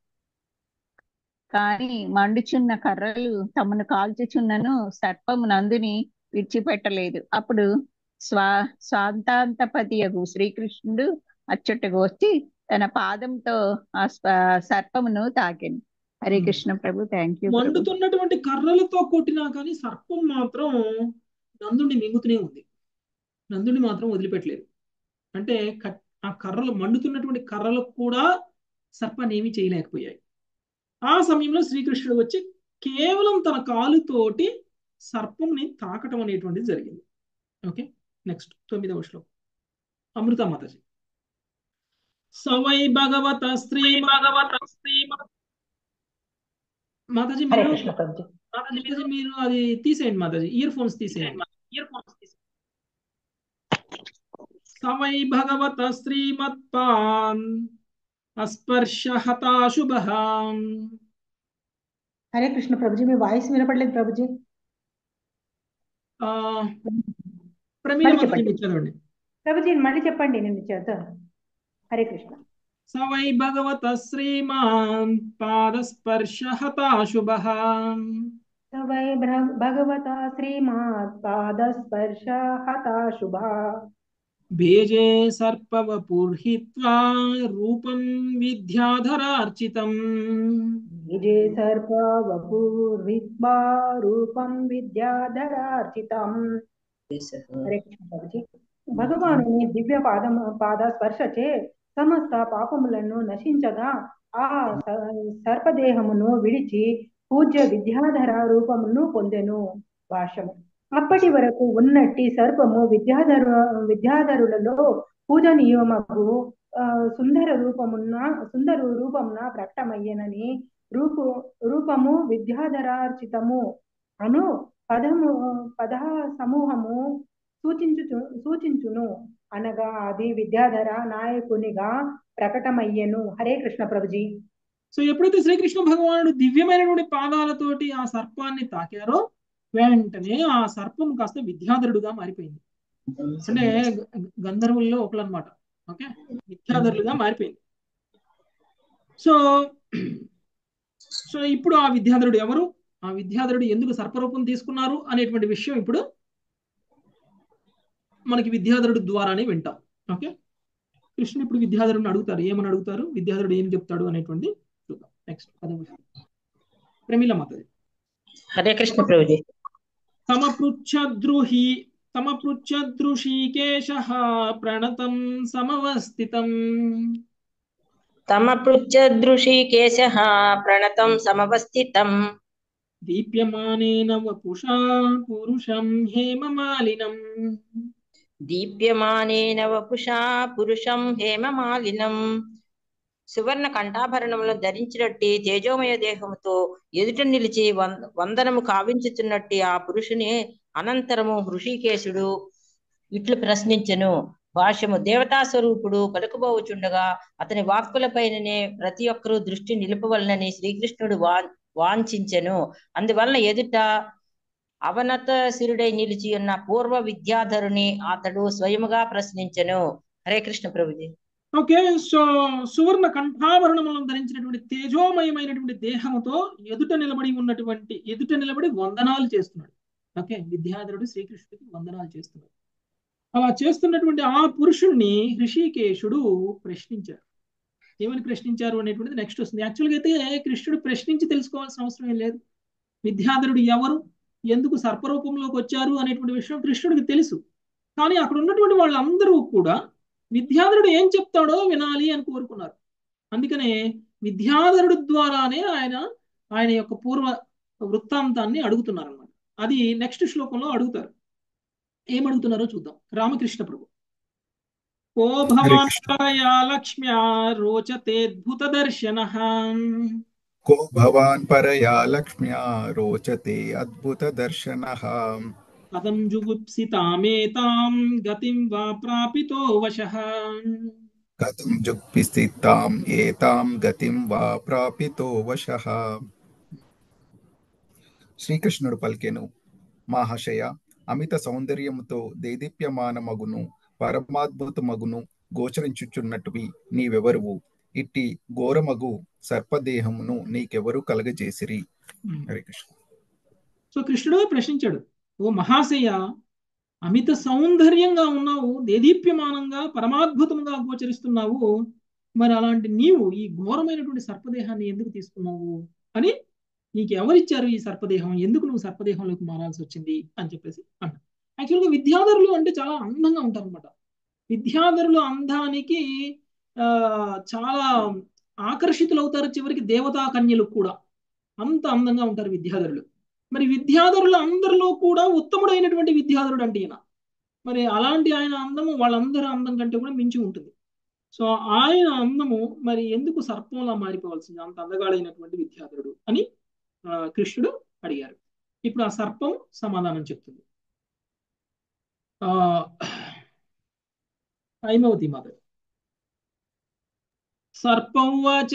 కాని మండుచున్న కర్రలు తమను కాల్చుచున్నను సర్పము నందుని విడిచిపెట్టలేదు. అప్పుడు స్వాంతాంతపతియగు శ్రీకృష్ణుడు అచ్చటకు వచ్చి తన పాదంతో ఆ సర్పమును తాకెను. హరే కృష్ణ ప్రభు. Thank you. మండుతున్నటువంటి కర్రలతో కొట్టినా కానీ సర్పం మాత్రం నందుని మింగుతూనే ఉంది, నందుని మాత్రం వదిలిపెట్టలేదు. అంటే ఆ కర్రలు మండుతున్నటువంటి కర్రలకు కూడా సర్పాన్ని ఏమీ చేయలేకపోయాయి. ఆ సమయంలో శ్రీకృష్ణుడు వచ్చి కేవలం తన కాలుతోటి సర్పంని తాకటం అనేటువంటిది జరిగింది. ఓకే, నెక్స్ట్ 9వ శ్లోకం అమృత మాతాజీ. సవై భగవత శ్రీ మాతాజీ మీరు అది తీసేయండి మాతాజీ, ఇయర్ ఫోన్స్ తీసేయండి. సవై భగవత శ్రీమత్పాన్ అస్పర్శ హతాశుభః. హరే కృష్ణ ప్రభుజీ, మీ వాయిస్ వినపడలేదు ప్రభుజీ. ప్రమీల మాతాజీ చదవండి ప్రభుజీ, మళ్ళీ చెప్పండి, నేను చదువుతాను. హరే కృష్ణ. సవై భగవత శ్రీమాన్ పాదస్పర్శ హతాశుభః. సవై భగవత శ్రీమాత్ పాదస్పర్శ హతాశుభః. భేజే సర్పవపుర్హిత్వా రూపం విద్యాధరార్చితం. భేజే సర్పవపుర్హిత్వా రూపం విద్యాధరార్చితం. హరే కృష్ణ ప్రభుజీ. భగవానుని దివ్య పాద స్పర్శచే సమస్త పాపములను నశించగా ఆ సర్పదేహమును విడిచి పూజ్య విద్యాధర రూపమును పొందెను. భాష్యము. అప్పటి వరకు ఉన్నట్టి సర్పము విద్యాధరులలో పూజనీయమగు సుందర రూపమున ప్రకటమయ్యనని రూపము విద్యాధరార్చితము అను పద సమూహము సూచించును అనగా అది విద్యాధర నాయకునిగా ప్రకటమయ్యను. హరే కృష్ణ ప్రభుజీ. సో ఎప్పుడైతే శ్రీకృష్ణ భగవానుడు దివ్యమైనటువంటి పాదాలతోటి ఆ సర్పాన్ని తాకారో వెంటనే ఆ సర్పం కాస్త విద్యాధరుడుగా మారిపోయింది. అంటే గంధర్వుల్లో ఒకళ్ళు అనమాట. ఓకే, విద్యాధరులుగా మారిపోయింది. సో ఇప్పుడు ఆ విద్యాధరుడు ఎవరు, ఆ విద్యాధరుడు ఎందుకు సర్పరూపం తీసుకున్నారు అనేటువంటి విషయం ఇప్పుడు మనకి విద్యాధరుడు ద్వారానే వింటాం. ఓకే, కృష్ణుడు ఇప్పుడు విద్యాధరుడిని అడుగుతారు, ఏమని అడుగుతారు, విద్యాధరుడు ఏం చెప్తాడు అనేటువంటి చూద్దాం. నెక్స్ట్ ప్రమీల మాతాజీ. హరే కృష్ణ ప్రభుజీ. తమపృచ్ఛదృషీకేశః ప్రణతం సమవస్థితం. తమపృచ్ఛదృషీకేశః ప్రణతం సమవస్థితం. దీప్యమానేన వపుషా పురుషం హేమమాలినం. దీప్యమానేన వపుషా పురుషం హేమమాలినం. సువర్ణ కంఠాభరణములను ధరించినట్టి తేజోమయ దేహముతో ఎదుట నిలిచి వందనము కావించుతున్నట్టి ఆ పురుషుని అనంతరము హృషికేశుడు ఇట్లు ప్రశ్నించెను. భాష్యము. దేవతా స్వరూపుడు పలుకుబోచుండగా అతని వాక్కులపైననే ప్రతి ఒక్కరూ దృష్టి నిలుపవలనని శ్రీకృష్ణుడు వాంఛించెను. అందువలన ఎదుట అవనత శిరుడై నిలిచి ఉన్న పూర్వ విద్యాధరుని అతడు స్వయముగా ప్రశ్నించెను. హరే కృష్ణ ప్రభుజీ. ఓకే. సో సువర్ణ కంఠాభరణములను ధరించినటువంటి తేజోమయమైనటువంటి దేహముతో ఎదుట నిలబడి వందనాలు చేస్తున్నాడు. ఓకే, విద్యాధరుడు శ్రీకృష్ణుడికి వందనాలు చేస్తున్నాడు. అలా చేస్తున్నటువంటి ఆ పురుషుణ్ణి హృషికేశుడు ప్రశ్నించారు. ఏమని ప్రశ్నించారు అనేటువంటిది నెక్స్ట్ వస్తుంది. యాక్చువల్గా అయితే కృష్ణుడు ప్రశ్నించి తెలుసుకోవాల్సిన అవసరం ఏం లేదు. విద్యాధరుడు ఎవరు, ఎందుకు సర్పరూపంలోకి వచ్చారు అనేటువంటి విషయం కృష్ణుడికి తెలుసు. కానీ అక్కడ ఉన్నటువంటి వాళ్ళందరూ కూడా విద్యాధరుడు ఏం చెప్తాడో వినాలి అని కోరుకున్నారు. అందుకనే విద్యాధరుడు ద్వారానే ఆయన యొక్క పూర్వ వృత్తాంతాన్ని అడుగుతున్నారు అన్నమాట. అది నెక్స్ట్ శ్లోకంలో అడుగుతారు. ఏమడుగుతున్నారో చూద్దాం. రామకృష్ణ ప్రభు. ఓ భవాన్ పరయా లక్ష్మ్యా రోచతేద్భుత దర్శన. को भवान् परया लक्ष्म्या रोचते अद्भुतदर्शनः కథం జుగుప్సితామేతాం గతిం వా ప్రాపితో వశః. कथं जुक्तिस्थिताम् एतां गतिं वा प्रापितो वशः. శ్రీకృష్ణుడు పలికెను, మహాశయ, అమిత సౌందర్యముతో దేదీప్యమానమగును పరమాద్భుతమగును గోచరించుచున్నట్టువి నీవెవరువు? ఇట్టి ఘోరమగు సర్పదేహమును నీకెవరు కలగజేసిరి? హరే కృష్ణ. సో కృష్ణుడు ప్రశ్నించాడు, ఓ మహాశయ, అమిత సౌందర్యంగా ఉన్నావు, దేదీప్యమానంగా పరమాద్భుతంగా గోచరిస్తున్నావు, మరి అలాంటి నీవు ఈ ఘోరమైనటువంటి సర్పదేహాన్ని ఎందుకు తీసుకున్నావు అని, నీకు ఎవరిచ్చారు ఈ సర్పదేహం, ఎందుకు నువ్వు సర్పదేహంలోకి మారాల్సి వచ్చింది అని చెప్పేసి అంటారు. యాక్చువల్గా విద్యాధరులు అంటే చాలా అందంగా ఉంటారు అనమాట. విద్యాధరులు అందానికి చాలా ఆకర్షితులవుతారు. చివరికి దేవతా కన్యలు కూడా అంత అందంగా ఉంటారు విద్యాధరులు. మరి విద్యాధరులు అందరిలో కూడా ఉత్తముడైనటువంటి విద్యాధరుడు అంటే ఈయన. మరి అలాంటి ఆయన అందము వాళ్ళందరి అందం కంటే కూడా మించి ఉంటుంది. సో ఆయన అందము మరి ఎందుకు సర్పంలా మారిపోవాల్సింది, అంత అందగాడైనటువంటి విద్యాధరుడు అని కృష్ణుడు అడిగారు. ఇప్పుడు ఆ సర్పం సమాధానం చెప్తుంది. హైమవతి మాత. సర్పౌవాచ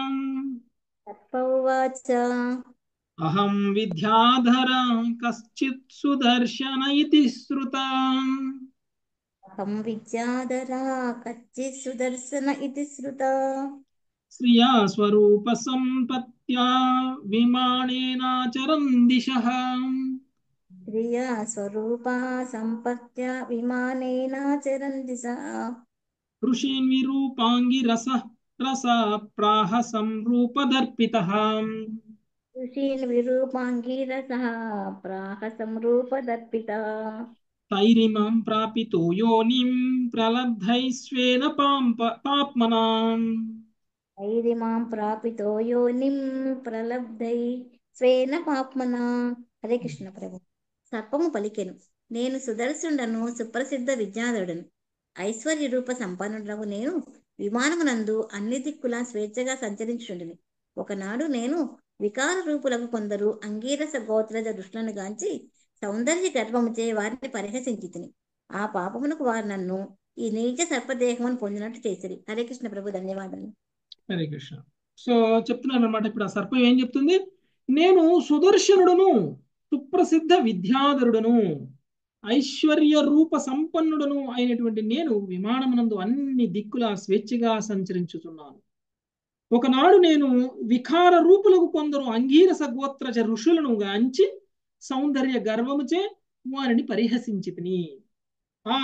అహం విద్యాధర కశ్చిత్ సుదర్శన ఇతి శ్రుతా. అహం విద్యాధర కశ్చిత్ సుదర్శన ఇతి శ్రుతా. శ్రియా స్వరూప సంపత్త్యా విమానేనాచరం దిశః. శ్రియా స్వరూప సంపత్త్యా విమానేనాచరం దిశః. ఋషీన్ విరూపాంగి రస ప్రాహ సంరూపదర్పితః. ఋషీన్ విరూపాంగి రసః ప్రాహ సంరూపదర్పితః. తైరిమాం ప్రాపితో యోనిం ప్రలబ్ధైస్వేన పాప్మనాం. తైరిమాం ప్రాపితో యోనిం ప్రలబ్ధై స్వేన పాప్మనా. హరే కృష్ణ ప్రభు. సర్పము పలికెను, నేను సుదర్శనుడను, సుప్రసిద్ధ విద్యాధరుడను, ఐశ్వర్య రూప సంపన్నుడను. నేను విమానమునందు అన్ని దిక్కులా స్వేచ్ఛగా సంచరించుండిని. ఒకనాడు నేను వికార రూపులకు కొందరు అంగీరస గోత్రజ దుష్టులను గాంచి సౌందర్య గర్వముచే వారిని పరిహసించి తిని, ఆ పాపమునకు వారు నన్ను ఈ నీచ సర్పదేహమును పొందినట్టు చేసిరి. హరే కృష్ణ ప్రభు. ధన్యవాదాలు. హరే కృష్ణ. సో చెప్తున్నాను అనమాట. ఇప్పుడు ఆ సర్పం ఏం చెప్తుంది? నేను సుదర్శనుడును, సుప్రసిద్ధ విద్యాధరుడును, ఐశ్వర్య రూప సంపన్నుడును అయినటువంటి నేను విమానమునందు అన్ని దిక్కులా స్వేచ్ఛగా సంచరించుతున్నాను. ఒకనాడు నేను వికార రూపులకు కొందరు అంగీరస గోత్రజ ఋషులను గాంచి సౌందర్య గర్వముచే వారిని పరిహసించి తిని, ఆ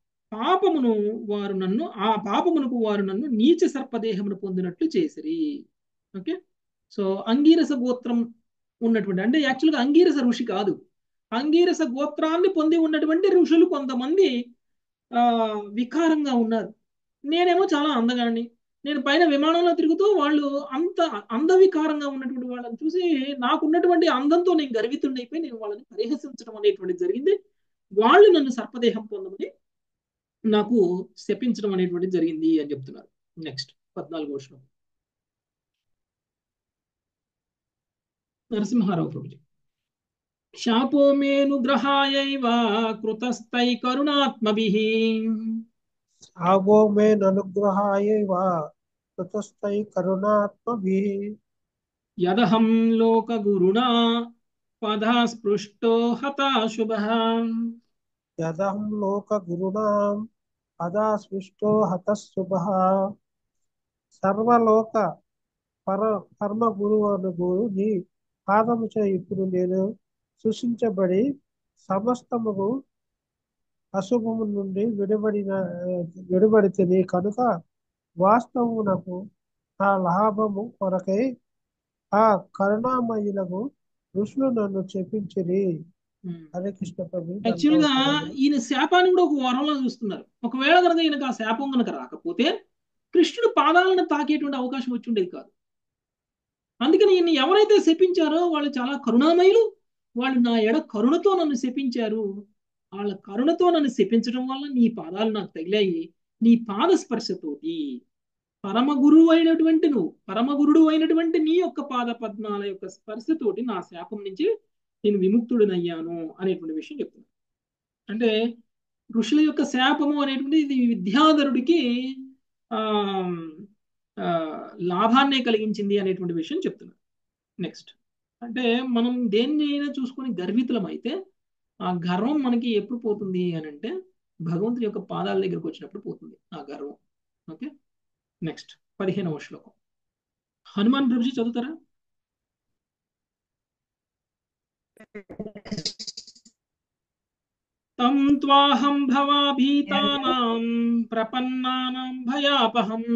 పాపమునకు వారు నన్ను నీచ సర్పదేహమును పొందినట్లు చేసిరి. ఓకే. సో అంగీరస గోత్రం ఉన్నటువంటి, అంటే యాక్చువల్గా అంగీరస ఋషి కాదు, అంగీరస గోత్రాన్ని పొంది ఉన్నటువంటి ఋషులు కొంతమంది వికారంగా ఉన్నారు. నేనేమో చాలా అందగాడిని, నేను పైన విమానంలో తిరుగుతూ వాళ్ళు అంత అందవికారంగా ఉన్నటువంటి వాళ్ళని చూసి నాకున్నటువంటి అందంతో నేను గర్వితుడైపోయి నేను వాళ్ళని పరిహసించడం అనేటువంటిది జరిగింది. వాళ్ళు నన్ను సర్పదేహం పొందమని నాకు శపించడం అనేటువంటిది జరిగింది అని చెప్తున్నారు. నెక్స్ట్ 14వ శ్లోకం. నరసింహారావు ప్రభుజీ. శాపో మేను గ్రహాయైవ కృతస్థై కరుణాత్మభిః. శాపో మేననుగ్రహాయైవ కృతస్థై కరుణాత్మభిః. యదహం లోకగురుణా పదా స్పృష్టో హతాశుభః. యదహం లోకగురుణాం అదాస్పృష్టో హతశుభః సర్వలోక పరమ గురువు అనుగు నీ పాదముచే ఇప్పుడు నేను సృష్టించబడి సమస్తముగు అశుభము నుండి విడబడితిని కనుక వాస్తవమునకు నా లాభము కొరకై ఆ కరుణామయులకు ఋషులు నన్ను చెప్పించిరి. హరే కృష్ణ ప్రభు. యాక్చువల్ గా ఈయన శాపాన్ని కూడా ఒక వరంలో చూస్తున్నారు. ఒకవేళ కనుక ఈయనకు ఆ శాపం కనుక రాకపోతే కృష్ణుడు పాదాలను తాకేటువంటి అవకాశం వచ్చి ఉండేది కాదు. అందుకని ఈయన ఎవరైతే శపించారో వాళ్ళు చాలా కరుణామయులు, వాళ్ళు నా ఎడ కరుణతో నన్ను శపించారు. వాళ్ళ కరుణతో నన్ను శపించడం వల్ల నీ పాదాలు నాకు తగిలాయి. నీ పాద స్పర్శతోటి పరమ గురువు అయినటువంటి నువ్వు, పరమ గురుడు అయినటువంటి నీ యొక్క పాద పద్మాల యొక్క స్పర్శతోటి నా శాపం నుంచి నేను విముక్తుడినయ్యాను అనేటువంటి విషయం చెప్తున్నాను. అంటే ఋషుల యొక్క శాపము అనేటువంటి ఇది విద్యాధరుడికి లాభాన్నే కలిగించింది అనేటువంటి విషయం చెప్తున్నారు. నెక్స్ట్ అంటే మనం దేన్ని అయినా చూసుకొని గర్వితులం అయితే ఆ గర్వం మనకి ఎప్పుడు పోతుంది అని అంటే భగవంతుడి యొక్క పాదాల దగ్గరకు వచ్చినప్పుడు పోతుంది ఆ గర్వం. ఓకే, నెక్స్ట్ 15వ శ్లోకం. హనుమాన్ ప్రభుజీ చదువుతారా? తం త్వాహం భవాభీతానాం ప్రపన్నానాం భయాపహం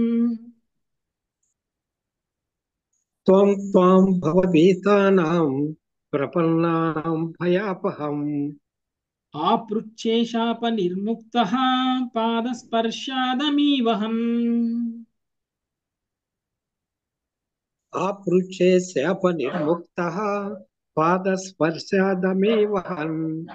త్వం త్వాం భవభీతానాం ప్రపన్నానాం భయాపహం ఆపృచ్ఛే శాప నిర్ముక్తః పాదస్పర్శాదమీవహం ఆపృచ్ఛే శాప నిర్ముక్తః పాదస్పర్శాదమేవహం.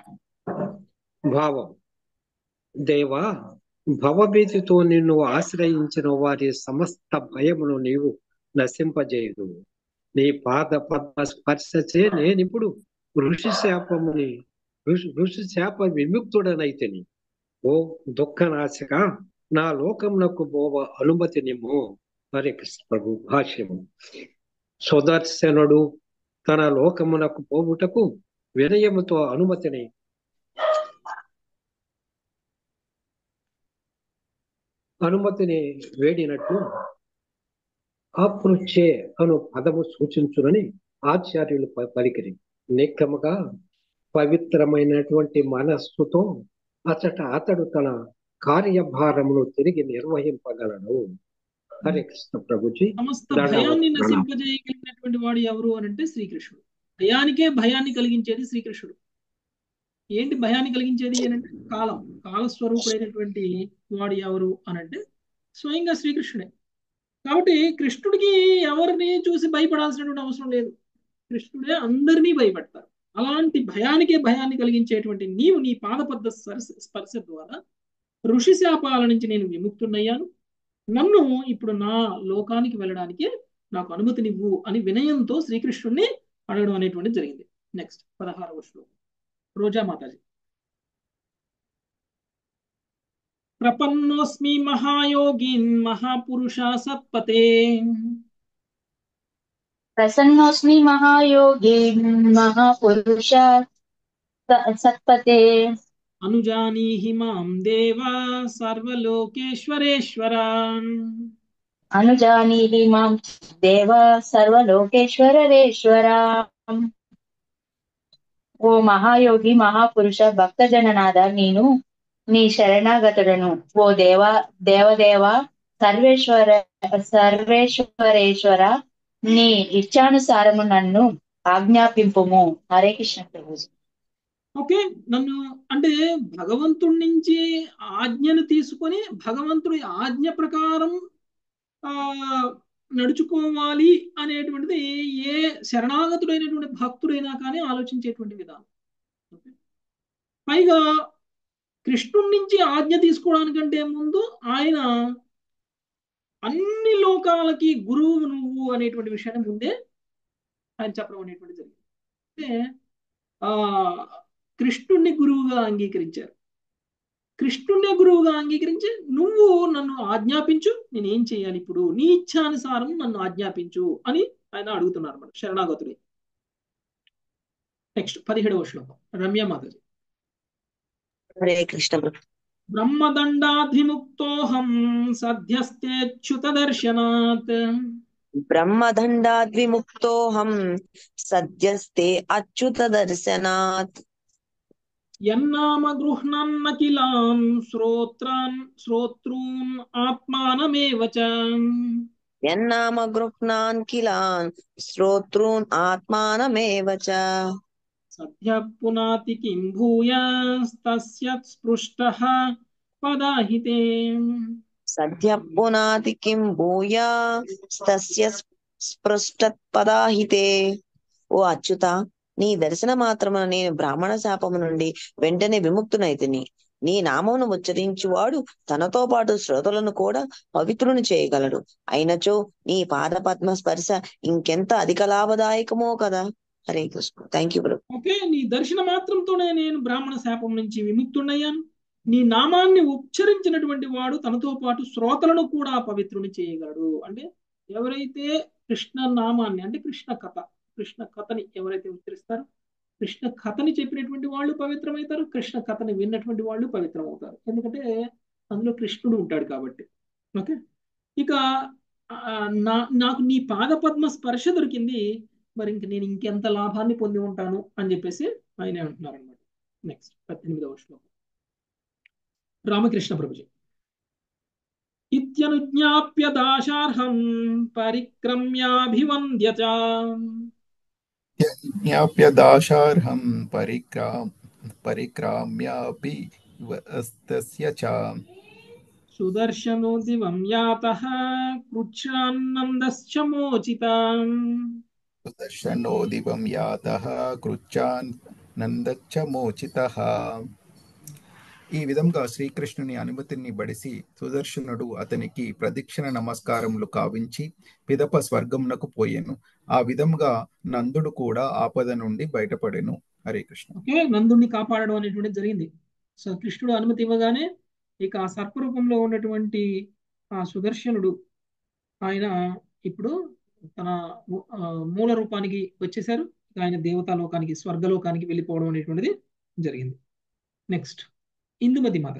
భావం: దేవా, భవభీతితో నిన్ను ఆశ్రయించిన వారి సమస్త భయమును నీవు నశింపజేయదు. నీ పాద పద్మ స్పర్శచే నేనిప్పుడు ఋషి శాప విముక్తుడనైతిని. ఓ దుఃఖనాశక, నా లోకమునకు పోవ అనుమతి నిమ్ము. హరే కృష్ణ ప్రభు. భాష్యము: సుదర్శనుడు తన లోకమునకు పోవుటకు వినయముతో అనుమతిని వేడినట్లు అపృచ్ఛే అను పదము సూచించునని ఆచార్యులు పలికిరి. నిక్కముగా పవిత్రమైనటువంటి మనస్సుతో అతడు తన కార్యభారమును తిరిగి నిర్వహింపగలడు. హరే కృష్ణ ప్రభుజీ. సమస్త భయాన్ని నశింపజేయగలిగినటువంటి వాడు ఎవరు అని అంటే శ్రీకృష్ణుడు. భయానికే భయాన్ని కలిగించేది శ్రీకృష్ణుడు. ఏంటి భయాన్ని కలిగించేది అని అంటే కాలస్వరూపుడైనటువంటి వాడు ఎవరు అని అంటే స్వయంగా శ్రీకృష్ణుడే. కాబట్టి కృష్ణుడికి ఎవరిని చూసి భయపడాల్సినటువంటి అవసరం లేదు. కృష్ణుడే అందరినీ భయపెడతారు. అలాంటి భయాన్ని కలిగించేటువంటి నీవు నీ పాదపద్మ స్పర్శ ద్వారా ఋషి శాపాల నుంచి నేను విముక్తున్నయ్యాను. నన్ను ఇప్పుడు నా లోకానికి వెళ్ళడానికి నాకు అనుమతినివ్వు అని వినయంతో శ్రీకృష్ణుడిని అడగడం అనేటువంటిది జరిగింది. నెక్స్ట్ 16వ శ్లోకం. రోజా మాతాజీ. ప్రపన్నోస్మి మహాయోగిన్ మహాపురుష సత్పతే ప్రసన్నోస్మి మహాయోగి మహాపురుష సత్పతే అనుజానీహి మాం దేవా సర్వలోకేశ్వరేశ్వర. అనుజానీహి మాం దేవా సర్వలోకేశ్వరేశ్వర. ఓ మహాయోగి మహాపురుష భక్తజననాథ, నేను నీ శరణాగతుడను. ఓ దేవదేవ సర్వేశ్వరేశ్వర, నీ ఇచ్చానుసారము నన్ను ఆజ్ఞాపింపుము. హరే కృష్ణ ప్రభుజీ. ఓకే, నన్ను అంటే భగవంతుడి నుంచి ఆజ్ఞను తీసుకొని భగవంతుడి ఆజ్ఞ ప్రకారం నడుచుకోవాలి అనేటువంటిది ఏ శరణాగతుడైనటువంటి భక్తుడైనా కానీ ఆలోచించేటువంటి విధానం. పైగా కృష్ణుడి నుంచి ఆజ్ఞ తీసుకోవడానికంటే ముందు ఆయన అన్ని లోకాలకి గురువు నువ్వు అనేటువంటి విషయాన్ని ముందే ఆయన చెప్పడం అనేటువంటి జరిగింది. అంటే కృష్ణుడిని గురువుగా అంగీకరించారు. కృష్ణుడినే గురువుగా అంగీకరించి నువ్వు నన్ను ఆజ్ఞాపించు, నేనేం చేయాలి ఇప్పుడు, నీ ఇచ్ఛానుసారం నన్ను ఆజ్ఞాపించు అని ఆయన అడుగుతున్నారు మన శరణాగతుడి. నెక్స్ట్ 17వ శ్లోకం. రమ్య మాతాజీ. హరే కృష్ణ ప్రభు. బ్రహ్మదండాద్విముక్తోహం సద్యస్తేచ్యుత దర్శనాత్ బ్రహ్మదండాద్విముక్తోహం సద్యస్తే అచ్యుత దర్శనాత్ యన్నామ గృహ్ణన్నఖిలాన్ శ్రోత్రూన్ ఆత్మానమేవ చ యన్నామ గృహ్ణాన్ కిలాన్ శ్రోతॄన్ ఆత్మానమేవ చ సద్య పునాతి కిం భూయస్తస్య స్పృష్టః పదాహితే సద్య పునాతి కిం భూయా తస్య స్పృష్టత్పదాహితే. ఓ అచ్యుత, నీ దర్శన మాత్రమున నేను బ్రాహ్మణ శాపము నుండి వెంటనే విముక్తునైతిని. నీ నామమును ఉచ్చరించువాడు తనతో పాటు శ్రోతలను కూడా పవిత్రుని చేయగలడు. అయినచో నీ పాద పద్మ స్పర్శ ఇంకెంత అధిక లాభదాయకమో కదా. Hare Krishna. Thank you bro. Okay, నీ దర్శన మాత్రంతోనే నేను బ్రాహ్మణ శాపం నుంచి విముక్తుడయ్యాను. నీ నామాన్ని ఉచ్చరించినటువంటి వాడు తనతో పాటు శ్రోతలను కూడా పవిత్రుని చేయగలడు. అంటే ఎవరైతే కృష్ణ నామాన్ని, అంటే కృష్ణ కథని ఎవరైతే ఉచ్చరిస్తారో, కృష్ణ కథని చెప్పినటువంటి వాళ్ళు పవిత్రమవుతారు, కృష్ణ కథని విన్నటువంటి వాళ్ళు పవిత్రమవుతారు. ఎందుకంటే అందులో కృష్ణుడు ఉంటాడు కాబట్టి. ఓకే, ఇక నాకు నీ పాదపద్మ స్పర్శ దొరికింది, మరి ఇంక నేను ఇంకెంత లాభాన్ని పొంది ఉంటాను అని చెప్పేసి ఆయన అంటున్నారు అనమాట. నెక్స్ట్ 18వ శ్లోకం. రామకృష్ణ ప్రభుజీ. ఇత్యనుజ్ఞాప్య దాశార్హం పరిక్రమ్యాభివంద్య చ జ్ఞాప్య దాశార్హం పరిక్రామ్యాభివస్తస్య చ సుదర్శనో దివం యాతః కృచ్ఛాన్నందశ్చ మోచితాం సుదర్శనో దివం యాతః కృచ్ఛాన్నందశ్చ మోచితః. ఈ విధంగా శ్రీకృష్ణుని అనుమతిని బడిసి సుదర్శనుడు అతనికి ప్రదక్షిణ నమస్కారములు కావించి పిదప స్వర్గమునకు పోయెను. ఆ విధంగా నందుడు కూడా ఆపద నుండి బయటపడెను. హరే కృష్ణ. ఓకే, నందుడిని కాపాడడం అనేటువంటిది జరిగింది. సో కృష్ణుడు అనుమతి ఇవ్వగానే ఇక ఆ సర్పరూపంలో ఉన్నటువంటి ఆ సుదర్శనుడు ఆయన ఇప్పుడు తన మూల రూపానికి వచ్చేసారు. ఆయన దేవతాలోకానికి, స్వర్గలోకానికి వెళ్ళిపోవడం అనేటువంటిది జరిగింది. నెక్స్ట్ ఇందుమతి మాత.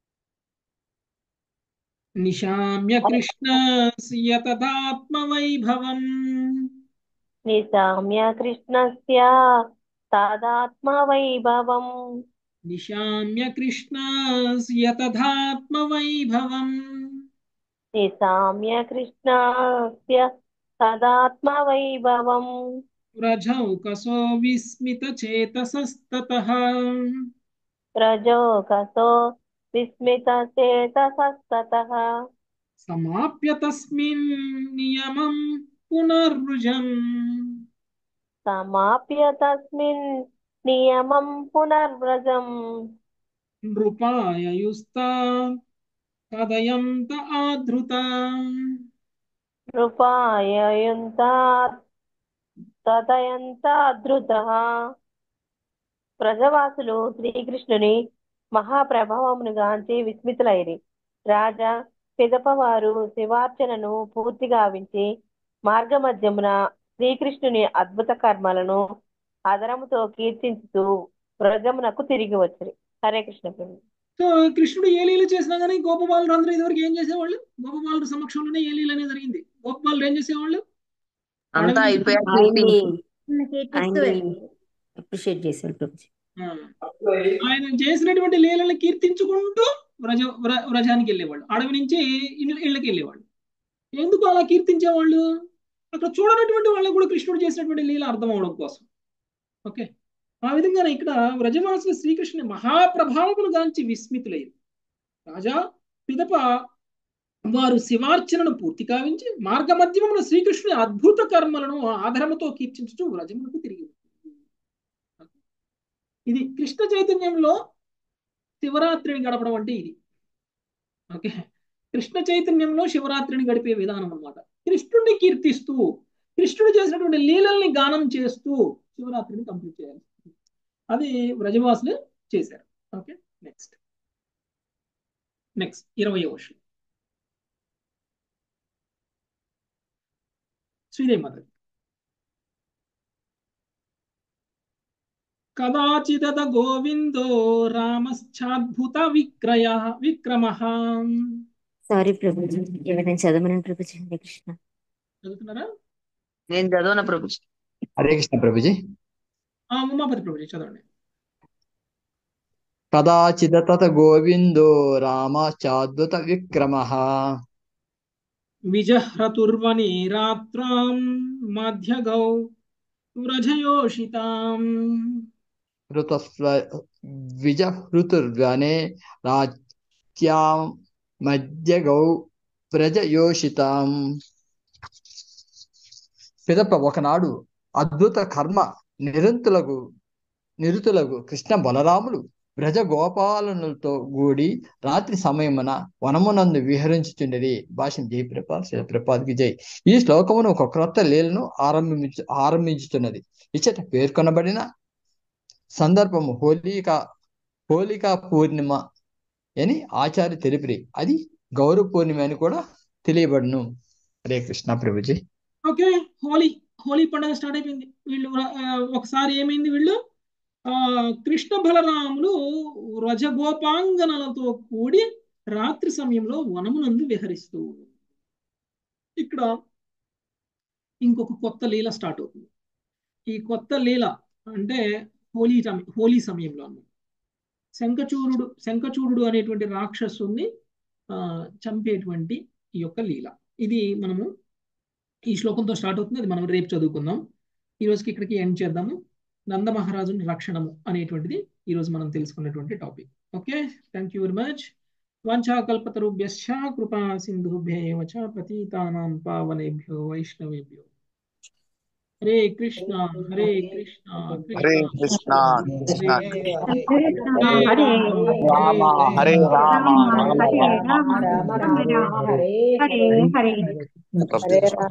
నిశామ్య కృష్ణ యతదాత్మ వైభవం నిశామ్య కృష్ణస్య తదాత్మ వైభవం నిశామ్య కృష్ణ యతదాత్మ వైభవం నిశామ్య కృష్ణస్య తదాత్మ వైభవం వ్రజౌకసో విస్మిత చేతసస్తతః ప్రజోకసో విస్మిత చేతసస్తతః సమాప్య తస్మిన్ నియమం పునర్వృజం సమాప్య తస్మిన్ నియమం పునర్వ్రజం నృపాయయుస్తా కదయంత ఆధృత తదయంత అధృతః. ప్రజవాసులు శ్రీకృష్ణుని మహాప్రభావమును గాంచి విస్మితులైరి. రాజా పిదపవారు శివార్చనను పూర్తిగా గావించి మార్గమధ్యమున శ్రీకృష్ణుని అద్భుత కర్మలను ఆదరముతో కీర్తించుతూ వ్రజమునకు తిరిగి వచ్చి. హరే కృష్ణ ప్రభు. సో కృష్ణుడు ఏ లీల చేసినా కానీ గోపబాలుడు అందరూ ఇదివరకు ఏం చేసేవాళ్ళు? గోపబాలుడు సమక్షంలోనే ఏ లీల అనేది జరిగింది. గోపబాలుడు ఏం చేసేవాళ్ళు? అంతా అప్రిషియేట్ చేశారు ప్రభుజీ. ఆయన చేసినటువంటి లీలను కీర్తించుకుంటూ వ్రజానికి వెళ్ళేవాళ్ళు, అడవి నుంచి ఇళ్ళకి వెళ్ళేవాళ్ళు. ఎందుకు అలా కీర్తించేవాళ్ళు? అక్కడ చూడనటువంటి వాళ్ళకు కూడా కృష్ణుడు చేసినటువంటి లీల అర్థం అవడం కోసం. ఓకే, ఆ విధంగానే ఇక్కడ వ్రజవాసులు శ్రీకృష్ణుని మహాప్రభావమును గాంచి విస్మితులయ్యారు. రాజా పిదప వారు శివార్చనను పూర్తి కావించి మార్గమధ్యమున శ్రీకృష్ణుని అద్భుత కర్మలను ఆధారముతో కీర్తించుతూ వ్రజమునకు తిరిగి. ఇది కృష్ణ చైతన్యంలో శివరాత్రిని గడపడం అంటే ఇది. ఓకే, కృష్ణ చైతన్యంలో శివరాత్రిని గడిపే విధానం అన్నమాట. కృష్ణుడిని కీర్తిస్తూ, కృష్ణుడు చేసినటువంటి లీలల్ని గానం చేస్తూ శివరాత్రిని కంప్లీట్ చేయాలి. అది వ్రజవాసులు చేశారు. ఓకే, నెక్స్ట్ 20వ శ్లోకం. శ్రీదేవి మాత. కదాచిదత గోవిందో రామశ్చాద్భుత విక్రమః. సారీ ప్రభుజీ, ఎవరైనా చదవమని ప్రభుజీ. హరే కృష్ణ. చదువుతున్నారా? నేను చదవన ప్రభుజీ. హరే కృష్ణ ప్రభుజీ. ఉమాపతి ప్రభుజీ చదవండి. కదాచిదత గోవిందో రామశ్చాద్భుత విక్రమః విజహ్రతుర్వనే రాత్రాం మధ్యగౌ వ్రజయోషితాం. విజహృతుర్వనే రాత్యాం మధ్యగౌ వ్రజయోషితాం. పిదప ఒకనాడు అద్భుత కర్మ నిరుతులకు కృష్ణ బలరాములు బ్రజ గోపాలనులతో కూడి రాత్రి సమయమున వనమునందు విహరించుచుండేది. భాష్యం జై ప్రపాద్కి జై. ఈ శ్లోకమును ఒక క్రొత్త లీలను ఆరంభించుతున్నది. ఇచ్చట పేర్కొనబడిన సందర్భము హోళికా పూర్ణిమ అని ఆచార్య తెలిపిరి. అది గౌరవ పూర్ణిమ అని కూడా తెలియబడును. హరే కృష్ణ ప్రభుజీ. ఓకే, హోలీ పండుగ స్టార్ట్ అయిపోయింది. వీళ్ళు ఒకసారి ఏమైంది, వీళ్ళు కృష్ణ బలరాములు రజగోపాంగనలతో కూడి రాత్రి సమయంలో వనమునందు విహరిస్తూ. ఇక్కడ ఇంకొక కొత్త లీల స్టార్ట్ అవుతుంది. ఈ కొత్త లీల అంటే హోలీ సమయంలో అన్నమాట. శంఖచూడుడు అనేటువంటి రాక్షసుని చంపేటువంటి ఈ యొక్క లీల. ఇది మనము ఈ శ్లోకంతో స్టార్ట్ అవుతుంది. అది మనం రేపు చదువుకుందాం. ఈ రోజుకి ఇక్కడికి ఎండ్ చేద్దాము. నందమహారాజుని రక్షణము అనేటువంటిది ఈరోజు మనం తెలుసుకున్నటువంటి topic. Okay, thank you very much. వాంఛాకల్పతరుభ్యశ్చ కృపా సింధుభ్యేవ చ పతితానాం పావనేభ్యో వైష్ణవేభ్యో. హరే కృష్ణ హరే కృష్ణ హరే కృష్ణ కృష్ణ హరే రామ హరే రామ రామ హరే హరే హరే హరే